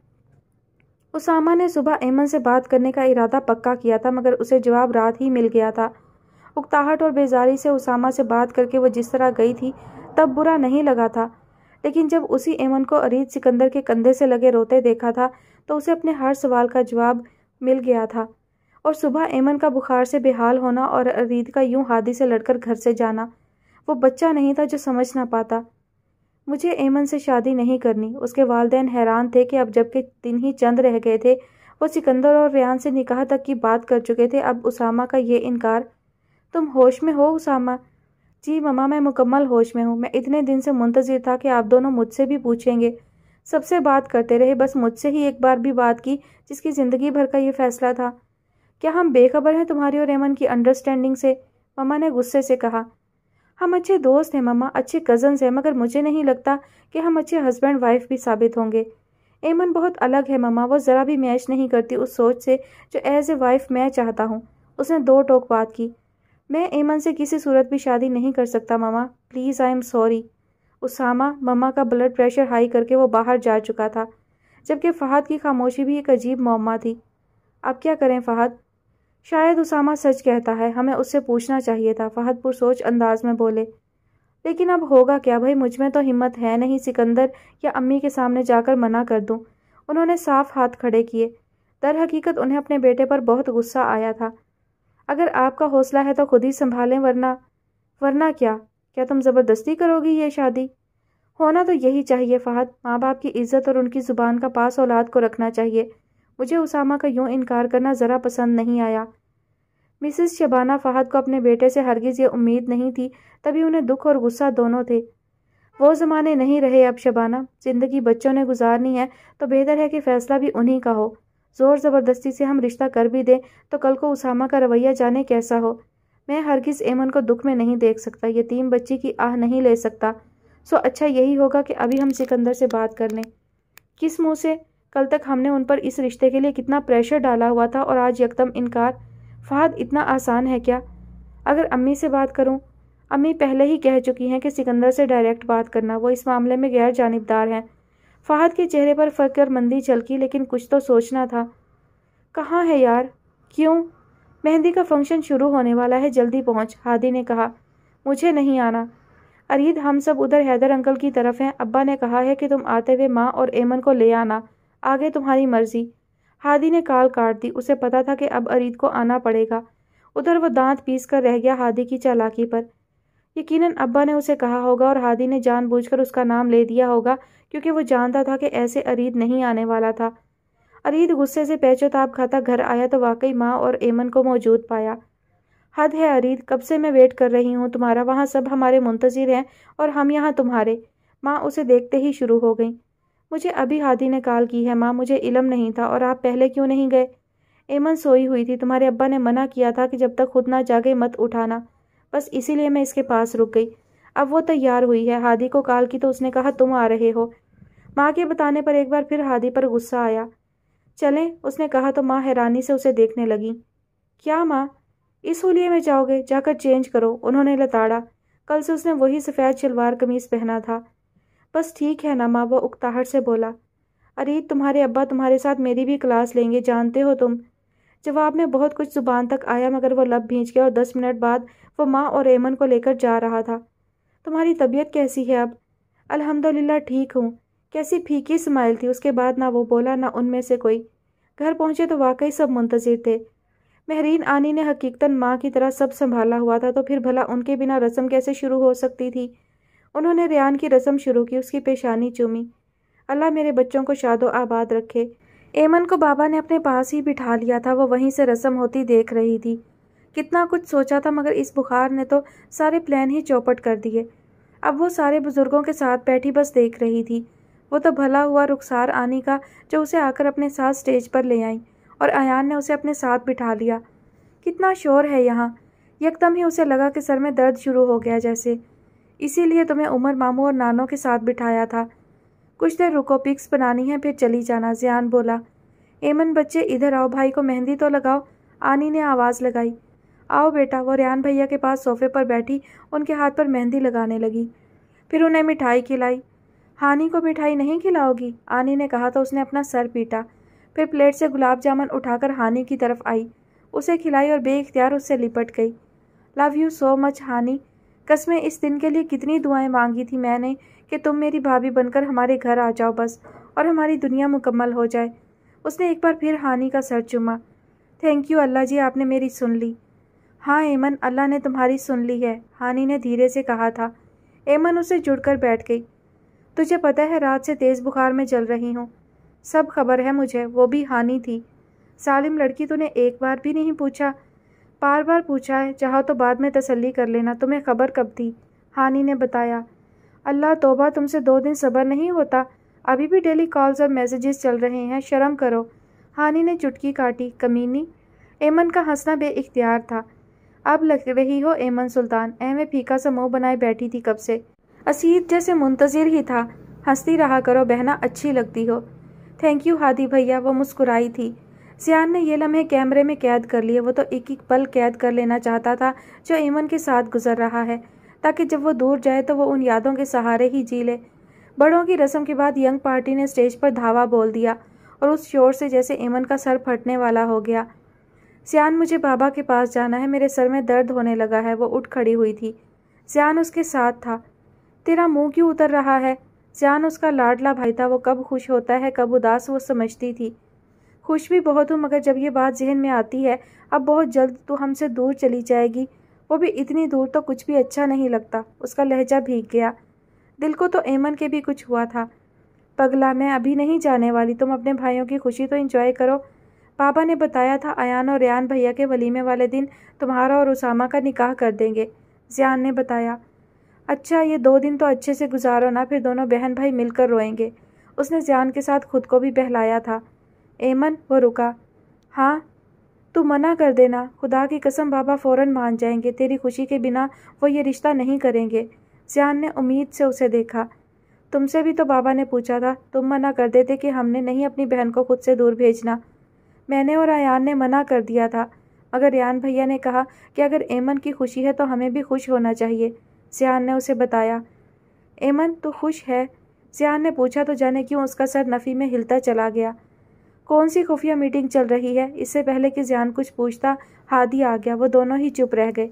اسامہ نے صبح ایمن سے بات کرنے کا ارادہ پکا کیا تھا، مگر اسے جواب رات ہی مل گیا تھا۔ اکتاہٹ اور بیزاری سے اسامہ سے بات کر کے وہ جس طرح گئی تھی تب برا نہیں لگا تھا، لیکن جب اسی ایمن کو ارید سکندر کے کندھے سے لگے روتے دیکھا تھا تو اسے اپنے ہر سوال کا جواب مل گیا تھا۔ اور صبح ایمن کا بخار سے بے حال ہونا اور ارید کا یوں ہادی سے لڑ کر گھر سے جانا، وہ بچہ نہیں تھا جو سمجھ نہ پاتا۔ مجھے ایمن سے شادی نہیں کرنی۔ اس کے والدین حیران تھے کہ اب جبکہ دن ہی چند رہ گئے تھے، وہ سکندر اور ریان سے نکاح تک کی بات کر چکے تھے، اب اسامہ کا یہ انکار۔ تم ہوش میں ہو اسامہ؟ جی مما، میں مکمل ہوش میں ہوں۔ میں اتنے دن سے منتظر تھا کہ آپ دونوں مجھ سے بھی پوچھیں گے۔ سب سے بات کرتے رہے، بس مجھ سے ہی ایک بار بھی بات کی جس کی زندگی بھر کا یہ فیصلہ تھا۔ کیا ہم بے خبر ہیں تمہاری اور ایمن کی انڈرسٹینڈنگ سے؟ مما نے غصے سے کہا۔ ہم اچھے دوست ہیں مما، اچھے کزنز ہیں، مگر مجھے نہیں لگتا کہ ہم اچھے ہسبینڈ وائف بھی ثابت ہوں گے۔ ایمن بہت الگ ہے مما، وہ ذرا بھی میچ نہیں کرتی اس سوچ سے جو ایز اے وائف میں چاہتا ہوں۔ اس نے دو ٹوک بات کی۔ میں ایمن سے کسی صورت بھی شادی نہیں کر سکتا مما، please, I am sorry. Usama, مما کا بلڈ پریشر ہائی کر کے وہ باہر جا چکا تھا، جبکہ فہد کی خاموشی بھی ایک عجیب معمہ تھی۔ اب کیا کریں فہد؟ شاید اسامہ سچ کہتا ہے، ہمیں اس سے پوچھنا چاہیے تھا، فہد پرسوچ انداز میں بولے۔ لیکن اب ہوگا کیا بھائی، مجھ میں تو ہمت ہے نہیں سکندر یا امی کے سامنے جا کر منع کر دوں۔ انہوں نے صاف ہاتھ کھڑے کیے۔ در حقیقت انہیں اپنے بیٹے پر بہت غصہ آیا تھا۔ اگر آپ کا حوصلہ ہے تو خود ہی سنبھالیں، ورنہ کیا تم زبردستی کرو گی یہ شادی؟ ہونا تو یہی چاہیے فہد، ماں باپ کی عزت اور ان کی زبان کا پاس اولاد کو رکھنا چاہیے۔ مجھے اسامہ کا یوں انکار کرنا ذرا پسند نہیں آیا۔ مسز شبانہ، فہد کو اپنے بیٹے سے ہرگز یہ امید نہیں تھی، تبھی انہیں دکھ اور غصہ دونوں تھے۔ وہ زمانے نہیں رہے اب شبانہ، زندگی بچوں نے گزارنی ہے تو بہتر ہے کہ فیصلہ بھی انہی کا ہو۔ زور زبردستی سے ہم رشتہ کر بھی دیں تو کل کو اسامہ کا رویہ جانے کیسا ہو۔ میں ہرگز ایمن کو دکھ میں نہیں دیکھ سکتا، یتیم بچی کی آہ نہیں لے سکتا، سو اچھا یہی ہوگا کہ ابھی ہم سکندر سے بات کر لیں۔ کس منہ سے؟ کل تک ہم نے ان پر اس رشتے کے لیے کتنا پریشر ڈالا ہوا تھا اور آج یکدم انکار۔ فہد، اتنا آسان ہے کیا؟ اگر امی سے بات کروں؟ امی پہلے ہی کہہ چکی ہیں کہ سکندر سے ڈائریکٹ بات کرنا، وہ اس معاملے میں غیر جانبدار ہیں۔ فہد کے چہرے پر فکر مندی جھلکی، لیکن کچھ تو سوچنا تھا۔ کہاں ہے یار؟ کیوں؟ مہندی کا فنکشن شروع ہونے والا ہے، جلدی پہنچ، ہادی نے کہا۔ مجھے نہیں آنا۔ ارید، ہم سب ادھر حیدر انکل کی طرف ہیں، ابا نے کہا ہے کہ تم آتے ہوئے ماں اور ایمن کو لے آنا، آگے تمہاری مرضی۔ ہادی نے کال کاٹ دی، اسے پتا تھا کہ اب ارید کو آنا پڑے گا۔ ادھر وہ دانت پیس کر رہ گیا ہادی کی چالاکی پر۔ یقیناً ابا نے اسے کہا ہوگا اور ہادی نے جان بوجھ کر اس کا نام لے دیا ہوگا، کیونکہ وہ جانتا تھا کہ ایسے ارید نہیں آنے والا تھا۔ ارید غصے سے پیچ و تاب کھاتا گھر آیا تو واقعی ماں اور ایمن کو موجود پایا۔ حد ہے ارید، کب سے میں ویٹ کر رہی ہوں تمہارا، وہاں سب ہمارے منتظر ہیں اور ہم یہاں تمہارے۔ ماں اسے دیکھتے ہی شروع ہو گئیں۔ مجھے ابھی ہادی نے کال کی ہے ماں، مجھے علم نہیں تھا، اور آپ پہلے کیوں نہیں گئے؟ ایمن सोई हुई थी। तुम्हारे अब्बा ने मना किया था कि जब तक खुद ना जागे मत उठाना, बस इसीलिए मैं इसके पास रुक गई। अब वो तैयार हुई है। हादी को कॉल की तो उसने कहा तुम आ रहे हो। माँ के बताने पर एक बार फिर हादी पर गुस्सा आया। चलें, उसने कहा तो माँ हैरानी से उसे देखने लगी। क्या माँ, इस होलिये में जाओगे? जाकर चेंज करो, उन्होंने लताड़ा। कल से उसने वही सफ़ेद शलवार कमीज पहना था। बस ठीक है ना माँ, वो उकताहट से बोला। अरे तुम्हारे अब्बा तुम्हारे साथ मेरी भी क्लास लेंगे, जानते हो तुम। जवाब में बहुत कुछ जुबान तक आया, मगर वो लब भींच गया और 10 मिनट बाद वो माँ और एमन को लेकर जा रहा था। तुम्हारी तबीयत कैसी है अब? अल्हम्दुलिल्लाह ठीक हूँ। कैसी फीकी स्माइल थी। उसके बाद ना वो बोला ना उनमें से कोई। घर पहुँचे तो वाकई सब मुंतजिर थे। महरीन आनी ने हकीकतन माँ की तरह सब संभाला हुआ था, तो फिर भला उनके बिना रस्म कैसे शुरू हो सकती थी। उन्होंने रेयान की रस्म शुरू की, उसकी पेशानी चूमी। अल्लाह मेरे बच्चों को शादो आबाद रखे। एमन को बाबा ने अपने पास ही बिठा लिया था। वो वहीं से रस्म होती देख रही थी। कितना कुछ सोचा था, मगर इस बुखार ने तो सारे प्लान ही चौपट कर दिए। अब वो सारे बुजुर्गों के साथ बैठी बस देख रही थी। वो तो भला हुआ रुखसार आनी का जो उसे आकर अपने साथ स्टेज पर ले आई, और अयान ने उसे अपने साथ बिठा लिया। कितना शोर है यहाँ। यकदम ही उसे लगा कि सर में दर्द शुरू हो गया जैसे। इसीलिए तुम्हें उमर मामू और नानों के साथ बिठाया था। कुछ देर रुको, पिक्स बनानी है, फिर चली जाना, ज़ियान बोला। एमन बच्चे इधर आओ, भाई को मेहंदी तो लगाओ, आनी ने आवाज़ लगाई। आओ बेटा। वो रेयान भैया के पास सोफे पर बैठी उनके हाथ पर मेहंदी लगाने लगी। फिर उन्हें मिठाई खिलाई। हानी को मिठाई नहीं खिलाओगी? आनी ने कहा तो उसने अपना सर पीटा। फिर प्लेट से गुलाब जामुन उठाकर हानी की तरफ आई, उसे खिलाई और बेइख्तियार उससे लिपट गई। Love you so much Hani. कसमें इस दिन के लिए कितनी दुआएं मांगी थी मैंने कि तुम मेरी भाभी बनकर हमारे घर आ जाओ बस, और हमारी दुनिया मुकम्मल हो जाए। उसने एक बार फिर हानी का सर चूमा। थैंक यू अल्लाह जी, आपने मेरी सुन ली। हाँ एमन, अल्लाह ने तुम्हारी सुन ली है, हानी ने धीरे से कहा था। एमन उसे जुड़कर बैठ गई। तुझे पता है रात से तेज़ बुखार में जल रही हूँ। सब खबर है मुझे, वो भी हानी थी। सालिम लड़की, तूने एक बार भी नहीं पूछा? बार बार पूछा है, चाहो तो बाद में तसल्ली कर लेना। तुम्हें खबर कब थी? हानी ने बताया। अल्लाह तौबा, तुमसे 2 दिन सब्र नहीं होता? अभी भी डेली कॉल्स और मैसेजेस चल रहे हैं, शर्म करो। हानी ने चुटकी काटी। कमीनी। एमन का हंसना बेइख्तियार था। अब लग रही हो एमन सुल्तान, में फीका सा मुंह बनाए बैठी थी कब से। असीद जैसे मुंतजिर ही था। हंसती रहा करो बहना, अच्छी लगती हो। थैंक यू हादी भैया, वो मुस्कुराई थी। ज़ियान ने ये लम्हे कैमरे में कैद कर लिए। वो तो एक एक पल कैद कर लेना चाहता था जो एमन के साथ गुजर रहा है, ताकि जब वो दूर जाए तो वो उन यादों के सहारे ही जी ले। बड़ों की रस्म के बाद यंग पार्टी ने स्टेज पर धावा बोल दिया, और उस शोर से जैसे एमन का सर फटने वाला हो गया। ज़ियान, मुझे बाबा के पास जाना है, मेरे सर में दर्द होने लगा है। वो उठ खड़ी हुई थी। ज़ियान उसके साथ था। तेरा मुंह क्यों उतर रहा है? ज़ियान उसका लाडला भाई था। वो कब खुश होता है कब उदास, वो समझती थी। खुश भी बहुत हूँ, मगर जब ये बात जहन में आती है अब बहुत जल्द तू हमसे दूर चली जाएगी, वो भी इतनी दूर, तो कुछ भी अच्छा नहीं लगता। उसका लहजा भीग गया। दिल को तो एमन के भी कुछ हुआ था। पगला, मैं अभी नहीं जाने वाली, तुम अपने भाइयों की खुशी तो एंजॉय करो। पापा ने बताया था अयान और रेयान भैया के वलीमे वाले दिन तुम्हारा और उसामा का निकाह कर देंगे, ज़ियान ने बताया। अच्छा, ये 2 दिन तो अच्छे से गुजारो ना, फिर दोनों बहन भाई मिलकर रोएंगे। उसने ज़ियान के साथ खुद को भी बहलाया था। एमन, वो रुका। हाँ, तू मना कर देना, खुदा की कसम बाबा फ़ौरन मान जाएंगे। तेरी खुशी के बिना वो ये रिश्ता नहीं करेंगे। ज़ियान ने उम्मीद से उसे देखा। तुमसे भी तो बाबा ने पूछा था, तुम मना कर देते कि हमने नहीं अपनी बहन को खुद से दूर भेजना। मैंने और अयान ने मना कर दिया था, मगर रेयान भैया ने कहा कि अगर एमन की खुशी है तो हमें भी खुश होना चाहिए। ज़ियान ने उसे बताया। एमन, तू खुश है? ज़ियान ने पूछा तो जाने क्यों उसका सर नफ़ी में हिलता चला गया। कौन सी खुफिया मीटिंग चल रही है? इससे पहले कि ज़ियान कुछ पूछता हादी आ गया। वो दोनों ही चुप रह गए।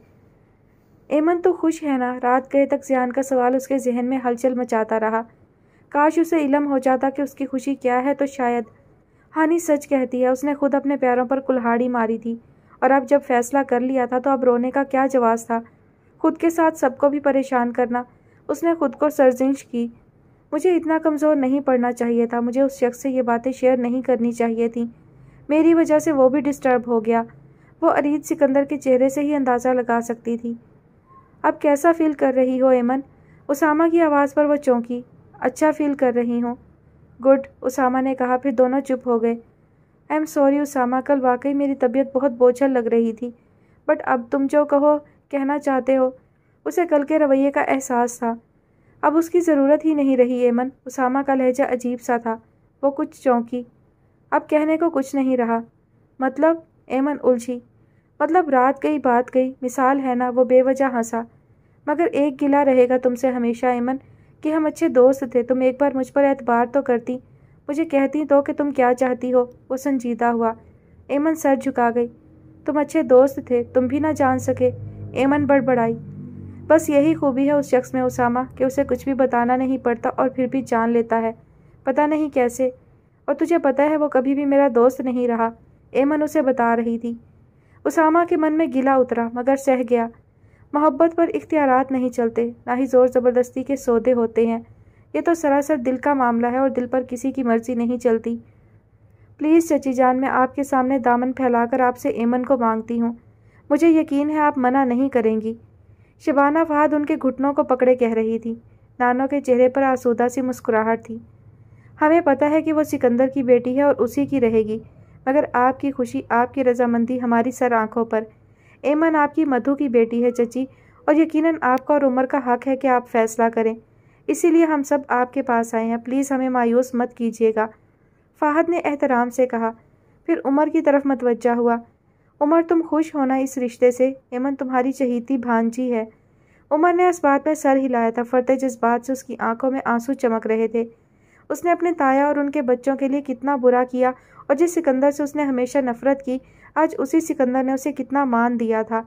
एमन, तो खुश है ना? रात गए तक ज़ियान का सवाल उसके जहन में हलचल मचाता रहा। काश उसे इल्म हो जाता कि उसकी खुशी क्या है, तो शायद। हानी सच कहती है, उसने खुद अपने पैरों पर कुल्हाड़ी मारी थी, और अब जब फैसला कर लिया था तो अब रोने का क्या जवाब था? खुद के साथ सबको भी परेशान करना। उसने खुद को सर्जिश की। मुझे इतना कमज़ोर नहीं पड़ना चाहिए था। मुझे उस शख्स से ये बातें शेयर नहीं करनी चाहिए थी। मेरी वजह से वो भी डिस्टर्ब हो गया। वो अरीद सिकंदर के चेहरे से ही अंदाज़ा लगा सकती थी। अब कैसा फ़ील कर रही हो एमन? उसामा की आवाज़ पर वो चौंकी। अच्छा फ़ील कर रही हूँ। गुड, उसामा ने कहा। फिर दोनों चुप हो गए। ایم سوری اسامہ، کل واقعی میری طبیعت بہت بوجھل لگ رہی تھی، بٹ اب تم جو کہنا چاہتے ہو۔ اسے کل کے رویے کا احساس تھا، اب اس کی ضرورت ہی نہیں رہی ایمن۔ اسامہ کا لہجہ عجیب سا تھا، وہ کچھ چونکی۔ اب کہنے کو کچھ نہیں رہا۔ مطلب؟ ایمن الجھی۔ مطلب رات گئی بات گئی، مثال ہے نا۔ وہ بے وجہ ہنسا۔ مگر ایک گلہ رہے گا تم سے ہمیشہ ایمن، کہ ہم اچھے دوست تھے۔ تم ایک بار مجھ پر اعتبار تو کرتی، مجھے کہتی تو کہ تم کیا چاہتی ہو۔ وہ سنجیدہ ہوا۔ ایمن سر جھکا گئی۔ تم اچھے دوست تھے، تم بھی نہ جان سکے؟ ایمن بڑبڑائی۔ بس یہی خوبی ہے اس شخص میں اسامہ، کہ اسے کچھ بھی بتانا نہیں پڑتا اور پھر بھی جان لیتا ہے، پتہ نہیں کیسے۔ اور تجھے پتہ ہے وہ کبھی بھی میرا دوست نہیں رہا، ایمن اسے بتا رہی تھی۔ اسامہ کے من میں گلہ اترا، مگر سہ گیا۔ محبت پر اختیارات نہیں چلتے، نہ ہی زور زبردستی کے سودے ہوتے ہیں۔ یہ تو سراسر دل کا معاملہ ہے، اور دل پر کسی کی مرضی نہیں چلتی۔ پلیز چچی جان، میں آپ کے سامنے دامن پھیلا کر آپ سے ایمن کو مانگتی ہوں، مجھے یقین ہے آپ منع نہیں کریں گی۔ شبانہ فہد ان کے گھٹنوں کو پکڑے کہہ رہی تھی۔ نانو کے چہرے پر آسودہ سی مسکراہٹ تھی۔ ہمیں پتہ ہے کہ وہ سکندر کی بیٹی ہے اور اسی کی رہے گی، مگر آپ کی خوشی، آپ کی رضامندی ہماری سر آنکھوں پر۔ ایمن آپ کی مدھو کی بیٹی ہے چچی، اور یقیناً آپ کا اور عمر کا حق ہے کہ آپ فیصلہ کریں۔ اسی لیے ہم سب آپ کے پاس آئے ہیں، پلیز ہمیں مایوس مت کیجیے گا، فہد نے احترام سے کہا۔ پھر عمر کی طرف متوجہ ہوا۔ عمر، تم خوش ہونا اس رشتے سے؟ ایمن تمہاری چہیتی بھانجی ہے۔ عمر نے اس بات میں سر ہلایا تھا، فرط جذبات سے اس کی آنکھوں میں آنسو چمک رہے تھے۔ اس نے اپنے تایا اور ان کے بچوں کے لیے کتنا برا کیا، اور جس سکندر سے اس نے ہمیشہ نفرت کی، آج اسی سکندر نے اسے کتنا مان دیا تھا۔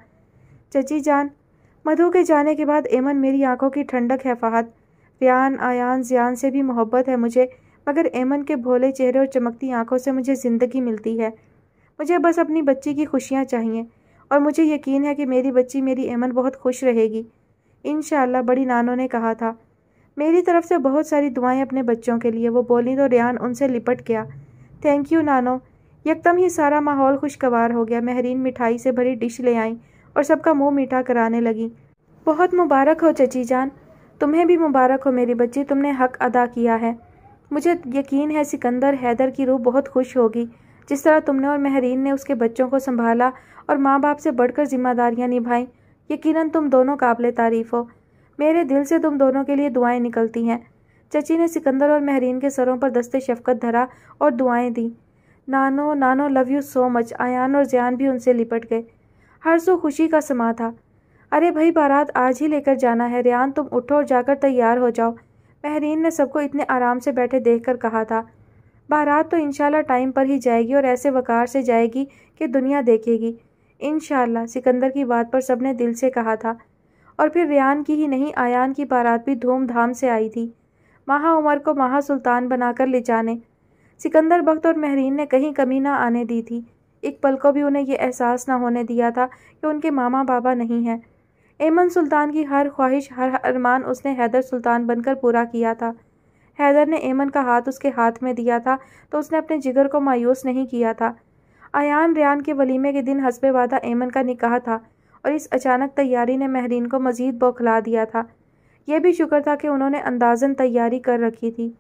چچی جان، مدھو کے جانے کے بعد ایمن میری آنکھوں کی ٹھنڈک ہے فہد۔ ریان، آیان، زیان سے بھی محبت ہے مجھے، مگر ایمن کے بھولے چہرے اور چمکتی آنکھوں سے مجھے زندگی ملتی ہے۔ مجھے بس اپنی بچی کی خوشیاں چاہیے، اور مجھے یقین ہے کہ میری بچی، میری ایمن بہت خوش رہے گی انشاءاللہ، بڑی نانو نے کہا تھا۔ میری طرف سے بہت ساری دعائیں اپنے بچوں کے لیے، وہ بولی تو ریان ان سے لپٹ گیا۔ تھینک یو نانو۔ یکدم ہی سارا ماحول خوشگوار ہو گیا۔ مہرین مٹھائی سے بھری ڈش لے آئیں اور سب کا منہ میٹھا کرانے لگی۔ بہت مبارک ہو چچی جان۔ تمہیں بھی مبارک ہو میری بچی، تم نے حق ادا کیا ہے۔ مجھے یقین ہے سکندر، حیدر کی روح بہت خوش ہوگی، جس طرح تم نے اور مہرین نے اس کے بچوں کو سنبھالا اور ماں باپ سے بڑھ کر ذمہ داریاں نبھائیں۔ یقیناً تم دونوں قابل تعریف ہو۔ میرے دل سے تم دونوں کے لیے دعائیں نکلتی ہیں۔ چچی نے سکندر اور مہرین کے سروں پر دست شفقت دھرا اور دعائیں دیں۔ نانو، نانو love you so much. Ayan اور زیان بھی ان سے لپٹ گئے۔ ہر سو خوشی کا سما تھا۔ ارے بھائی، بارات آج ہی لے کر جانا ہے۔ ریان، تم اٹھو اور جا کر تیار ہو جاؤ، مہرین نے سب کو اتنے آرام سے بیٹھے دیکھ کر کہا تھا۔ بارات تو انشاءاللہ ٹائم پر ہی جائے گی، اور ایسے وقار سے جائے گی کہ دنیا دیکھے گی انشاءاللہ۔ سکندر کی بات پر سب نے دل سے کہا تھا۔ اور پھر ریان کی ہی نہیں، آیان کی بارات بھی دھوم دھام سے آئی تھی، ماہا عمر کو ماہا سلطان بنا کر لے جانے۔ سکندر بخت اور مہرین نے کہیں کمی نہ آنے دی تھی، ایک پل کو بھی انہیں یہ احساس نہ ہونے دیا تھا کہ ان کے ماما بابا نہیں ہیں۔ ایمن سلطان کی ہر خواہش، ہر ارمان اس نے حیدر سلطان بن کر پورا کیا تھا۔ حیدر نے ایمن کا ہاتھ اس کے ہاتھ میں دیا تھا تو اس نے اپنے جگر کو مایوس نہیں کیا تھا۔ آیان ریان کے ولیمے کے دن حسب وعدہ ایمن کا نکاح تھا، اور اس اچانک تیاری نے مہرین کو مزید بوکھلا دیا تھا۔ یہ بھی شکر تھا کہ انہوں نے اندازن تیاری کر رکھی تھی۔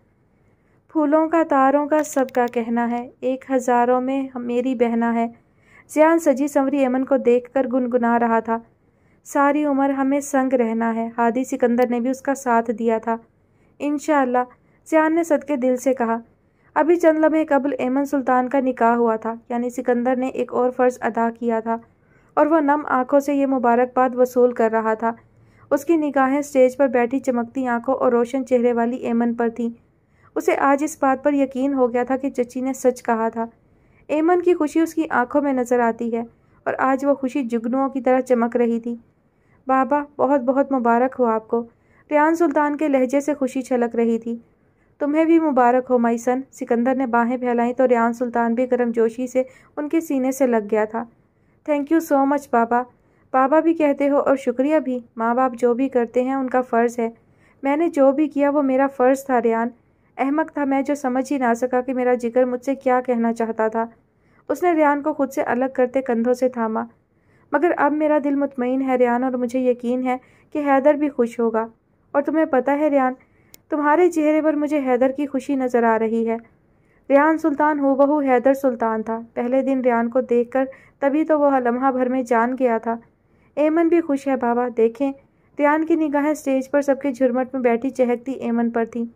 پھولوں کا، تاروں کا، سب کا کہنا ہے، ایک ہزاروں میں میری بہنا ہے۔ زیان سجی سنوری ایمن کو دیکھ کر گنگنا رہا تھا۔ ساری عمر ہمیں سنگ رہنا ہے۔ ہادی سکندر نے بھی اس کا ساتھ دیا تھا۔ انشاءاللہ، زیان نے صدقے دل سے کہا۔ ابھی چند لمحے قبل ایمن سلطان کا نکاح ہوا تھا، یعنی سکندر نے ایک اور فرض ادا کیا تھا، اور وہ نم آنکھوں سے یہ مبارکباد وصول کر رہا تھا۔ اس کی نگاہیں اسٹیج پر بیٹھی چمکتی آنکھوں اور روشن چہرے والی ایمن پر تھیں۔ اسے آج اس بات پر یقین ہو گیا تھا کہ چچی نے سچ کہا تھا۔ ایمن کی خوشی اس کی آنکھوں میں نظر آتی ہے، اور آج وہ خوشی جگنوؤں کی طرح چمک رہی تھی۔ بابا، بہت بہت مبارک ہو آپ کو۔ ریان سلطان کے لہجے سے خوشی چھلک رہی تھی۔ تمہیں بھی مبارک ہو مائی سن۔ سکندر نے باہیں پھیلائیں تو ریان سلطان بھی گرم جوشی سے ان کے سینے سے لگ گیا تھا۔ تھینک یو سو مچ بابا۔ بابا بھی کہتے ہو اور شکریہ بھی۔ ماں باپ جو بھی کرتے ہیں ان کا فرض ہے۔ میں نے جو بھی کیا وہ میرا فرض تھا ریان۔ احمق تھا میں جو سمجھ ہی نہ سکا کہ میرا جگر مجھ سے کیا کہنا چاہتا تھا۔ اس نے ریان کو خود سے الگ کرتے کندھوں سے تھاما۔ مگر اب میرا دل مطمئن ہے ریان، اور مجھے یقین ہے کہ حیدر بھی خوش ہوگا۔ اور تمہیں پتہ ہے ریان، تمہارے چہرے پر مجھے حیدر کی خوشی نظر آ رہی ہے۔ ریان سلطان ہو بہو حیدر سلطان تھا۔ پہلے دن ریان کو دیکھ کر تبھی تو وہ لمحہ بھر میں جان گیا تھا۔ ایمن بھی خوش ہے بابا، دیکھیں۔ ریان کی نگاہیں سٹیج پر سب کے جھرمٹ میں بیٹھی چہکتی ایمن پر تھیں۔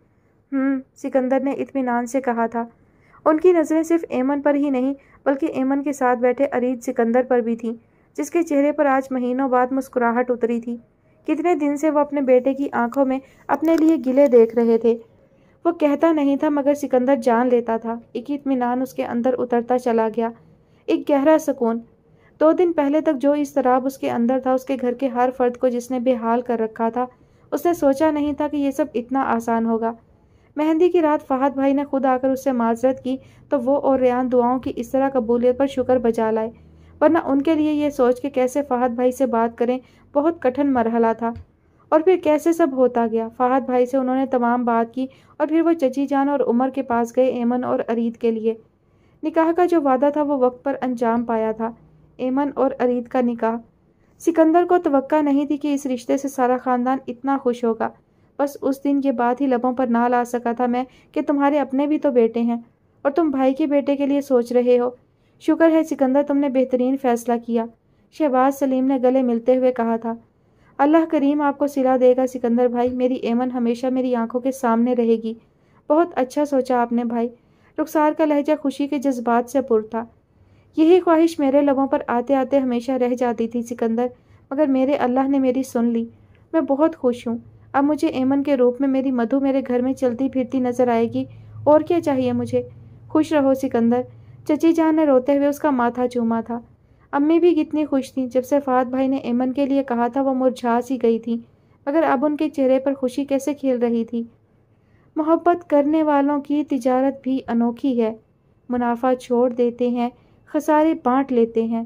سکندر نے اطمینان سے کہا تھا۔ ان کی نظریں صرف ایمن پر ہی نہیں بلکہ ایمن کے ساتھ بیٹھے ارید سکندر پر بھی تھیں، جس کے چہرے پر آج مہینوں بعد مسکراہٹ اتری تھی۔ کتنے دن سے وہ اپنے بیٹے کی آنکھوں میں اپنے لیے گلے دیکھ رہے تھے۔ وہ کہتا نہیں تھا مگر سکندر جان لیتا تھا۔ ایک اطمینان اس کے اندر اترتا چلا گیا، ایک گہرا سکون۔ 2 دن پہلے تک جو اضطراب اس کے اندر تھا، اس کے گھر کے ہر فرد کو جس نے بے حال کر رکھا تھا، اس نے سوچا نہیں تھا کہ یہ سب اتنا آسان ہوگا۔ مہندی کی رات فہد بھائی نے خود آ کر اس سے معذرت کی تو وہ اور ریان دعاؤں کی اس طرح قبولیت پر شکر بجا لائے، ورنہ ان کے لیے یہ سوچ کے کیسے فہد بھائی سے بات کریں بہت کٹھن مرحلہ تھا۔ اور پھر کیسے سب ہوتا گیا۔ فہد بھائی سے انہوں نے تمام بات کی اور پھر وہ چچی جان اور عمر کے پاس گئے ایمن اور ارید کے لیے۔ نکاح کا جو وعدہ تھا وہ وقت پر انجام پایا تھا، ایمن اور ارید کا نکاح۔ سکندر کو توقع نہیں تھی کہ اس رشتے سے سارا خاندان اتنا خوش ہوگا۔ بس اس دن یہ بات ہی لبوں پر نہ لا سکا تھا میں کہ تمہارے اپنے بھی تو بیٹے ہیں اور تم بھائی کے بیٹے کے لیے سوچ رہے ہو۔ شکر ہے سکندر، تم نے بہترین فیصلہ کیا، شہباز سلیم نے گلے ملتے ہوئے کہا تھا۔ اللہ کریم آپ کو صلہ دے گا سکندر بھائی، میری ایمن ہمیشہ میری آنکھوں کے سامنے رہے گی۔ بہت اچھا سوچا آپ نے بھائی۔ رخسار کا لہجہ خوشی کے جذبات سے پر تھا۔ یہی خواہش میرے لبوں پر آتے آتے ہمیشہ رہ جاتی تھی سکندر، مگر میرے اللہ نے میری سن لی۔ میں بہت خوش ہوں۔ اب مجھے ایمن کے روپ میں میری مدھو میرے گھر میں چلتی پھرتی نظر آئے گی، اور کیا چاہیے مجھے۔ خوش رہو سکندر۔ چچی جان نے روتے ہوئے اس کا ماتھا چوما تھا۔ امی بھی کتنی خوش تھیں۔ جب سے فہد بھائی نے ایمن کے لیے کہا تھا وہ مرجھا سی گئی تھی، مگر اب ان کے چہرے پر خوشی کیسے کھیل رہی تھی۔ محبت کرنے والوں کی تجارت بھی انوکھی ہے، منافع چھوڑ دیتے ہیں، خسارے بانٹ لیتے ہیں۔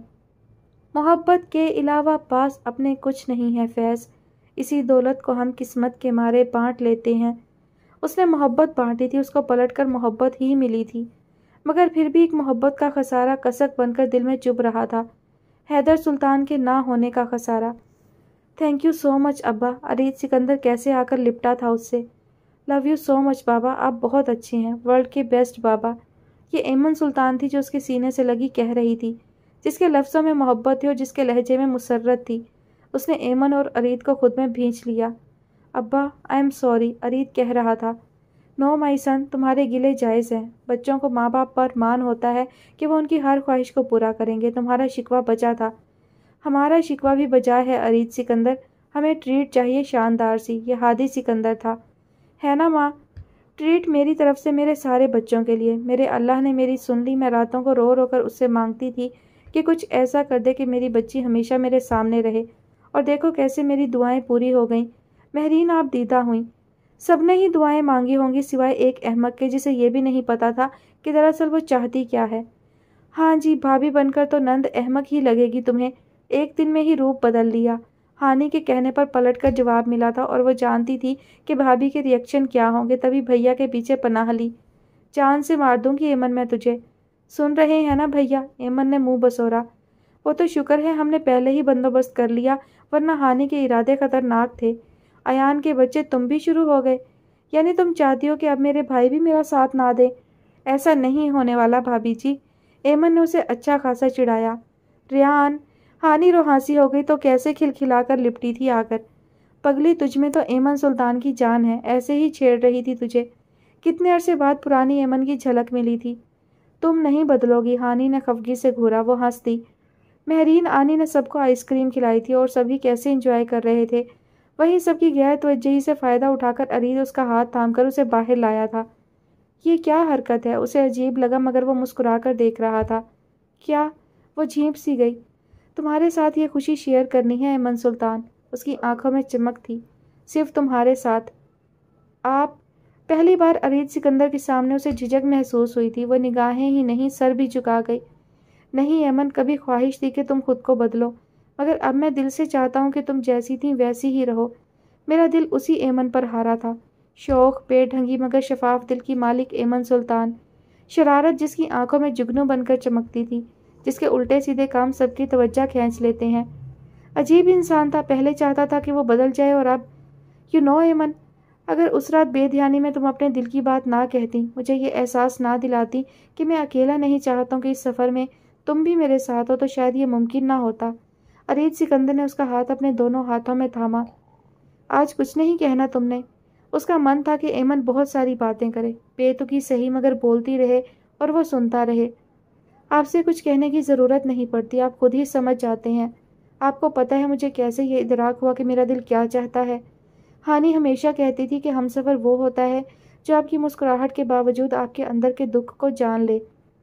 محبت کے علاوہ پاس اپنے کچھ نہیں ہے فیض، اسی دولت کو ہم قسمت کے مارے بانٹ لیتے ہیں۔ اس نے محبت بانٹی تھی، اس کو پلٹ کر محبت ہی ملی تھی، مگر پھر بھی ایک محبت کا خسارہ کسک بن کر دل میں چبھ رہا تھا، حیدر سلطان کے نہ ہونے کا خسارہ۔ تھینک یو سو مچ ابا، ارید سکندر کیسے آ کر لپٹا تھا اس سے۔ لو یو سو مچ بابا، آپ بہت اچھے ہیں، ورلڈ کے بیسٹ بابا۔ یہ ایمن سلطان تھی جو اس کے سینے سے لگی کہہ رہی تھی، جس کے لفظوں میں محبت تھی اور جس کے لہجے میں مسرت تھی۔ اس نے ایمن اور ارید کو خود میں بھینچ لیا۔ ابا آئی ایم سوری، ارید کہہ رہا تھا۔ نو مائی سن، تمہارے گلے جائز ہیں۔ بچوں کو ماں باپ پر مان ہوتا ہے کہ وہ ان کی ہر خواہش کو پورا کریں گے۔ تمہارا شکوہ بجا تھا، ہمارا شکوہ بھی بجا ہے ارید سکندر۔ ہمیں ٹریٹ چاہیے شاندار سی۔ یہ ہادی سکندر تھا، ہے نا ماں؟ ٹریٹ میری طرف سے میرے سارے بچوں کے لیے۔ میرے اللہ نے میری سن لی۔ میں راتوں کو رو رو کر اس سے مانگتی تھی کہ کچھ ایسا کر دے کہ میری بچی ہمیشہ میرے سامنے رہے، اور دیکھو کیسے میری دعائیں پوری ہو گئیں۔ مہرین آپ دیدہ ہوئیں۔ سب نے ہی دعائیں مانگی ہوں گی سوائے ایک احمق کے، جسے یہ بھی نہیں پتا تھا کہ دراصل وہ چاہتی کیا ہے۔ ہاں جی، بھابھی بن کر تو نند احمق ہی لگے گی تمہیں، ایک دن میں ہی روپ بدل لیا۔ ہانی کے کہنے پر پلٹ کر جواب ملا تھا، اور وہ جانتی تھی کہ بھابھی کے ریئیکشن کیا ہوں گے، تبھی بھیا کے پیچھے پناہ لی۔ جان سے مار دوں گی ایمن میں تجھے۔ سن رہے ہیں نا بھیا؟ ایمن نے منہ بسورا۔ وہ تو شکر ہے ہم نے پہلے ہی بندوبست کر لیا، ورنہ ہانی کے ارادے خطرناک تھے۔ ایان کے بچے تم بھی شروع ہو گئے؟ یعنی تم چاہتی ہو کہ اب میرے بھائی بھی میرا ساتھ نہ دیں؟ ایسا نہیں ہونے والا بھابھی جی، ایمن نے اسے اچھا خاصا چڑھایا۔ ریان، ہانی روحانسی ہو گئی تو کیسے کھلکھلا کر لپٹی تھی آ کر۔ پگلی تجھ میں تو ایمن سلطان کی جان ہے، ایسے ہی چھیڑ رہی تھی تجھے۔ کتنے عرصے بعد پرانی ایمن کی جھلک ملی تھی۔ تم نہیں بدلو گی، ہانی نے خفگی سے گھورا۔ وہ ہنس دی۔ مہرین آنی نے سب کو آئس کریم کھلائی تھی اور سبھی کیسے انجوائے کر رہے تھے۔ وہیں سب کی غیر توجہی سے فائدہ اٹھا کر ارید اس کا ہاتھ تھام کر اسے باہر لایا تھا۔ یہ کیا حرکت ہے؟ اسے عجیب لگا مگر وہ مسکرا کر دیکھ رہا تھا۔ کیا؟ وہ جھینپ سی گئی۔ تمہارے ساتھ یہ خوشی شیئر کرنی ہے ایمن سلطان۔ اس کی آنکھوں میں چمک تھی۔ صرف تمہارے ساتھ۔ آپ؟ پہلی بار ارید سکندر کے سامنے اسے جھجک محسوس ہوئی تھی۔ وہ نگاہیں ہی نہیں سر بھی جھکا گئی۔ نہیں ایمن، کبھی خواہش تھی کہ تم خود کو بدلو، مگر اب میں دل سے چاہتا ہوں کہ تم جیسی تھیں ویسی ہی رہو۔ میرا دل اسی ایمن پر ہارا تھا۔ شوخ، بے ڈھنگی مگر شفاف دل کی مالک ایمن سلطان۔ شرارت جس کی آنکھوں میں جگنو بن کر چمکتی تھی، جس کے الٹے سیدھے کام سب کی توجہ کھینچ لیتے ہیں۔ عجیب انسان تھا، پہلے چاہتا تھا کہ وہ بدل جائے اور اب یو نو ایمن، اگر اس رات بے دھیانی میں تم اپنے دل کی بات نہ کہتی، مجھے یہ احساس نہ دلاتی کہ میں اکیلا نہیں چاہتا ہوں کہ اس سفر میں تم بھی میرے ساتھ ہو، تو شاید یہ ممکن نہ ہوتا۔ ارید سکندر نے اس کا ہاتھ اپنے دونوں ہاتھوں میں تھاما۔ آج کچھ نہیں کہنا تم نے؟ اس کا من تھا کہ ایمن بہت ساری باتیں کرے، بے تکی صحیح مگر بولتی رہے اور وہ سنتا رہے۔ آپ سے کچھ کہنے کی ضرورت نہیں پڑتی، آپ خود ہی سمجھ جاتے ہیں۔ آپ کو پتہ ہے مجھے کیسے یہ ادراک ہوا کہ میرا دل کیا چاہتا ہے؟ ہانی ہمیشہ کہتی تھی کہ ہمسفر وہ ہوتا ہے جو آپ کی مسکراہٹ کے باوجود آپ کے اندر کے دکھ کو جان لے۔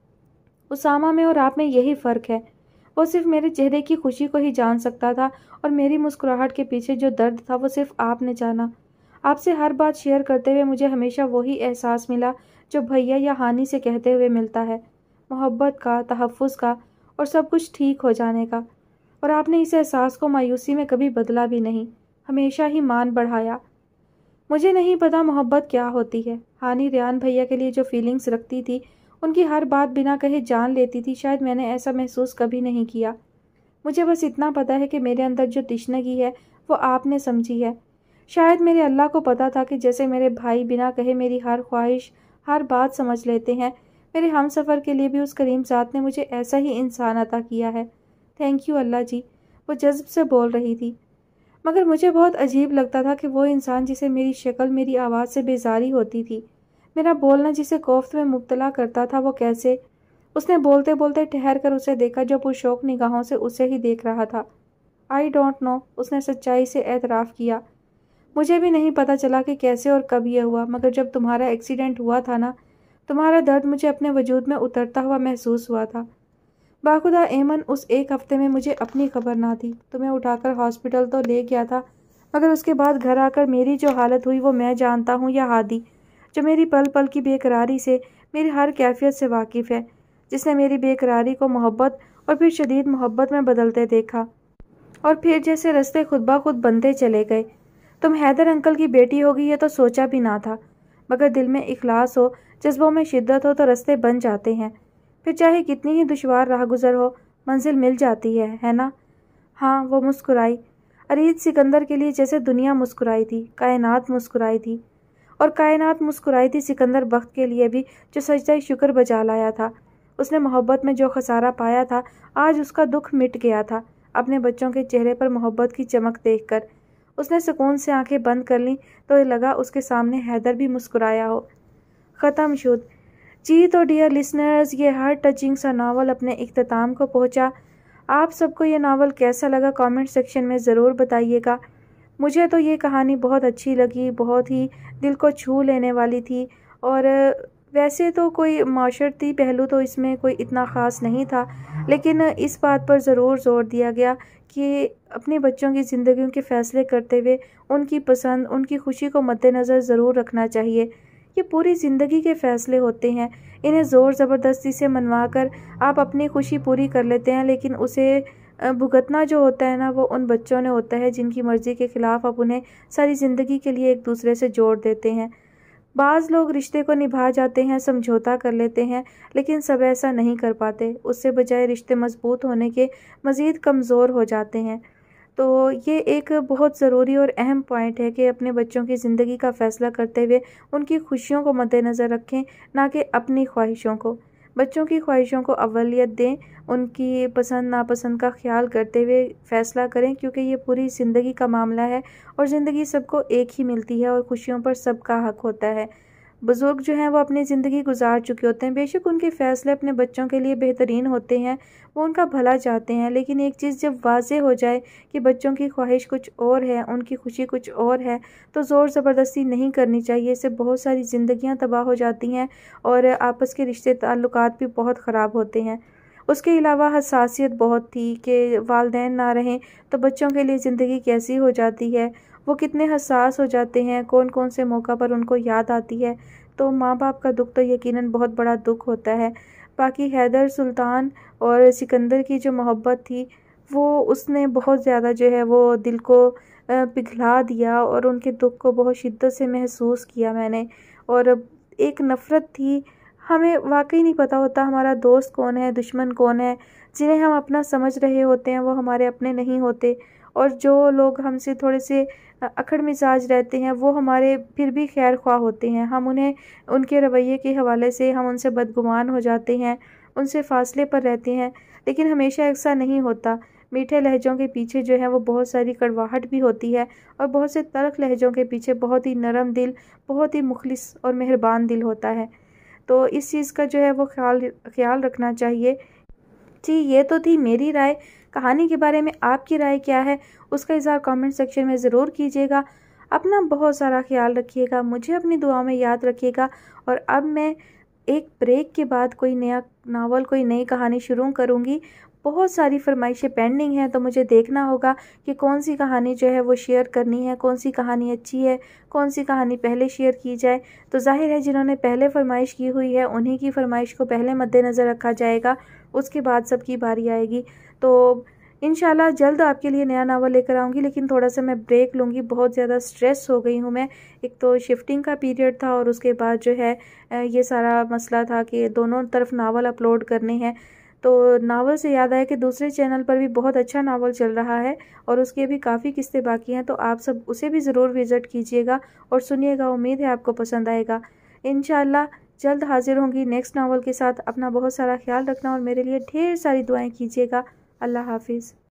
اسامہ میں اور آپ میں یہی فرق ہے۔ وہ صرف میرے چہرے کی خوشی کو ہی جان سکتا تھا اور میری مسکراہٹ کے پیچھے جو درد تھا وہ صرف آپ نے جانا۔ آپ سے ہر بات شیئر کرتے ہوئے مجھے ہمیشہ وہی احساس ملا جو بھیا یا ہانی سے کہتے ہوئے ملتا ہے، محبت کا، تحفظ کا اور سب کچھ ٹھیک ہو جانے کا۔ اور آپ نے اس احساس کو مایوسی میں کبھی بدلا بھی نہیں، ہمیشہ ہی مان بڑھایا۔ مجھے نہیں پتا محبت کیا ہوتی ہے۔ ہانی ریان بھیا کے لیے جو فیلنگز رکھتی تھی، ان کی ہر بات بنا کہے جان لیتی تھی، شاید میں نے ایسا محسوس کبھی نہیں کیا۔ مجھے بس اتنا پتا ہے کہ میرے اندر جو تشنگی ہے وہ آپ نے سمجھی ہے۔ شاید میرے اللہ کو پتا تھا کہ جیسے میرے بھائی بنا کہے میری ہر خواہش، ہر بات سمجھ لیتے ہیں، میرے ہم سفر کے لیے بھی اس کریم ذات نے مجھے ایسا ہی انسان عطا کیا ہے۔ تھینک یو اللہ جی، وہ جذب سے بول رہی تھی۔ مگر مجھے بہت عجیب لگتا تھا کہ وہ انسان جسے میری شکل، میری آواز سے بیزاری ہوتی تھی، میرا بولنا جسے کوفت میں مبتلا کرتا تھا، وہ کیسے؟ اس نے بولتے بولتے ٹھہر کر اسے دیکھا جو پرشوق نگاہوں سے اسے ہی دیکھ رہا تھا۔ آئی ڈونٹ نو، اس نے سچائی سے اعتراف کیا۔ مجھے بھی نہیں پتا چلا کہ کیسے اور کب یہ ہوا، مگر جب تمہارا ایکسیڈنٹ ہوا تھا نا، تمہارا درد مجھے اپنے وجود میں اترتا ہوا محسوس ہوا تھا۔ باخدا ایمن، اس ایک ہفتے میں مجھے اپنی خبر نہ تھی۔ تمہیں اٹھا کر ہاسپٹل تو لے گیا تھا، مگر اس کے بعد گھر آ کر میری جو حالت ہوئی وہ میں جانتا ہوں، یا ہادی جو میری پل پل کی بے قراری سے، میری ہر کیفیت سے واقف ہے، جس نے میری بے قراری کو محبت اور پھر شدید محبت میں بدلتے دیکھا، اور پھر جیسے رستے خود بخود بنتے چلے گئے۔ تم حیدر انکل کی بیٹی ہوگی یہ تو سوچا بھی نہ تھا، مگر دل میں اخلاص ہو، جذبوں میں شدت ہو تو رستے بن جاتے ہیں، پھر چاہے کتنی ہی دشوار راہ گزر ہو، منزل مل جاتی ہے نا؟ ہاں، وہ مسکرائی۔ ارید سکندر کے لیے جیسے دنیا مسکرائی تھی، کائنات مسکرائی تھی، اور کائنات مسکرائی تھی سکندر بخت کے لیے بھی، جو سجدہ شکر بجا لایا تھا۔ اس نے محبت میں جو خسارہ پایا تھا، آج اس کا دکھ مٹ گیا تھا۔ اپنے بچوں کے چہرے پر محبت کی چمک دیکھ کر اس نے سکون سے آنکھیں بند کر لیں تو لگا اس کے سامنے حیدر بھی مسکرایا ہو۔ ختم شد۔ جی تو ڈیئر لسنرز، یہ ہارٹ ٹچنگ سا ناول اپنے اختتام کو پہنچا۔ آپ سب کو یہ ناول کیسا لگا کامنٹ سیکشن میں ضرور بتائیے گا۔ مجھے تو یہ کہانی بہت اچھی لگی، بہت ہی دل کو چھو لینے والی تھی، اور ویسے تو کوئی معاشرتی پہلو تو اس میں کوئی اتنا خاص نہیں تھا، لیکن اس بات پر ضرور زور دیا گیا کہ اپنے بچوں کی زندگیوں کے فیصلے کرتے ہوئے ان کی پسند، ان کی خوشی کو مد نظر ضرور رکھنا چاہیے۔ یہ پوری زندگی کے فیصلے ہوتے ہیں، انہیں زور زبردستی سے منوا کر آپ اپنی خوشی پوری کر لیتے ہیں، لیکن اسے بھگتنا جو ہوتا ہے نا، وہ ان بچوں نے ہوتا ہے جن کی مرضی کے خلاف آپ انہیں ساری زندگی کے لیے ایک دوسرے سے جوڑ دیتے ہیں۔ بعض لوگ رشتے کو نبھا جاتے ہیں، سمجھوتا کر لیتے ہیں، لیکن سب ایسا نہیں کر پاتے، اس سے بجائے رشتے مضبوط ہونے کے مزید کمزور ہو جاتے ہیں۔ تو یہ ایک بہت ضروری اور اہم پوائنٹ ہے کہ اپنے بچوں کی زندگی کا فیصلہ کرتے ہوئے ان کی خوشیوں کو مد نظر رکھیں، نہ کہ اپنی خواہشوں کو۔ بچوں کی خواہشوں کو اولیت دیں، ان کی پسند ناپسند کا خیال کرتے ہوئے فیصلہ کریں، کیونکہ یہ پوری زندگی کا معاملہ ہے اور زندگی سب کو ایک ہی ملتی ہے اور خوشیوں پر سب کا حق ہوتا ہے۔ بزرگ جو ہیں وہ اپنی زندگی گزار چکے ہوتے ہیں، بے شک ان کے فیصلے اپنے بچوں کے لیے بہترین ہوتے ہیں، وہ ان کا بھلا چاہتے ہیں، لیکن ایک چیز جب واضح ہو جائے کہ بچوں کی خواہش کچھ اور ہے، ان کی خوشی کچھ اور ہے، تو زور زبردستی نہیں کرنی چاہیے۔ اس سے بہت ساری زندگیاں تباہ ہو جاتی ہیں اور آپس کے رشتے تعلقات بھی بہت خراب ہوتے ہیں۔ اس کے علاوہ حساسیت بہت تھی کہ والدین نہ رہیں تو بچوں کے لیے زندگی کیسی ہو جاتی ہے، وہ کتنے حساس ہو جاتے ہیں، کون کون سے موقع پر ان کو یاد آتی ہے۔ تو ماں باپ کا دکھ تو یقیناً بہت بڑا دکھ ہوتا ہے۔ باقی حیدر سلطان اور سکندر کی جو محبت تھی، وہ اس نے بہت زیادہ جو ہے وہ دل کو پگھلا دیا، اور ان کے دکھ کو بہت شدت سے محسوس کیا میں نے۔ اور ایک نفرت تھی، ہمیں واقعی نہیں پتہ ہوتا ہمارا دوست کون ہے، دشمن کون ہے۔ جنہیں ہم اپنا سمجھ رہے ہوتے ہیں وہ ہمارے اپنے نہیں ہوتے، اور جو لوگ ہم سے تھوڑے سے اکڑ مزاج رہتے ہیں وہ ہمارے پھر بھی خیر خواہ ہوتے ہیں، ہم انہیں ان کے رویے کے حوالے سے ہم ان سے بدگمان ہو جاتے ہیں، ان سے فاصلے پر رہتے ہیں، لیکن ہمیشہ ایسا نہیں ہوتا۔ میٹھے لہجوں کے پیچھے جو ہے وہ بہت ساری کڑواہٹ بھی ہوتی ہے، اور بہت سے تلخ لہجوں کے پیچھے بہت ہی نرم دل، بہت ہی مخلص اور مہربان دل ہوتا ہے۔ تو اس چیز کا جو ہے وہ خیال رکھنا چاہیے۔ جی یہ تو تھی میری رائے، کہانی کے بارے میں آپ کی رائے کیا ہے اس کا اظہار کامنٹ سیکشن میں ضرور کیجیے گا۔ اپنا بہت سارا خیال رکھیے گا، مجھے اپنی دعا میں یاد رکھیے گا، اور اب میں ایک بریک کے بعد کوئی نیا ناول، کوئی نئی کہانی شروع کروں گی۔ بہت ساری فرمائشیں پینڈنگ ہیں، تو مجھے دیکھنا ہوگا کہ کون سی کہانی جو ہے وہ شیئر کرنی ہے، کون سی کہانی اچھی ہے، کون سی کہانی پہلے شیئر کی جائے۔ تو ظاہر ہے جنہوں نے پہلے فرمائش کی ہوئی ہے انہی کی فرمائش کو پہلے مد نظر رکھا جائے گا، اس کے بعد سب کی باری آئے گی۔ تو انشاءاللہ جلد آپ کے لیے نیا ناول لے کر آؤں گی، لیکن تھوڑا سا میں بریک لوں گی، بہت زیادہ سٹریس ہو گئی ہوں میں۔ ایک تو شفٹنگ کا پیریڈ تھا، اور اس کے بعد جو ہے یہ سارا مسئلہ تھا کہ دونوں طرف ناول اپلوڈ کرنے ہیں۔ تو ناول سے یاد آیا کہ دوسرے چینل پر بھی بہت اچھا ناول چل رہا ہے، اور اس کے بھی کافی قسطیں باقی ہیں، تو آپ سب اسے بھی ضرور وزٹ کیجیے گا اور سنیے گا، امید ہے آپ کو پسند آئے گا۔ انشاءاللہ جلد حاضر ہوں گی نیکسٹ ناول کے ساتھ۔ اپنا بہت سارا خیال رکھنا اور میرے لیے ڈھیر ساری دعائیں کیجیے گا۔ اللہ حافظ۔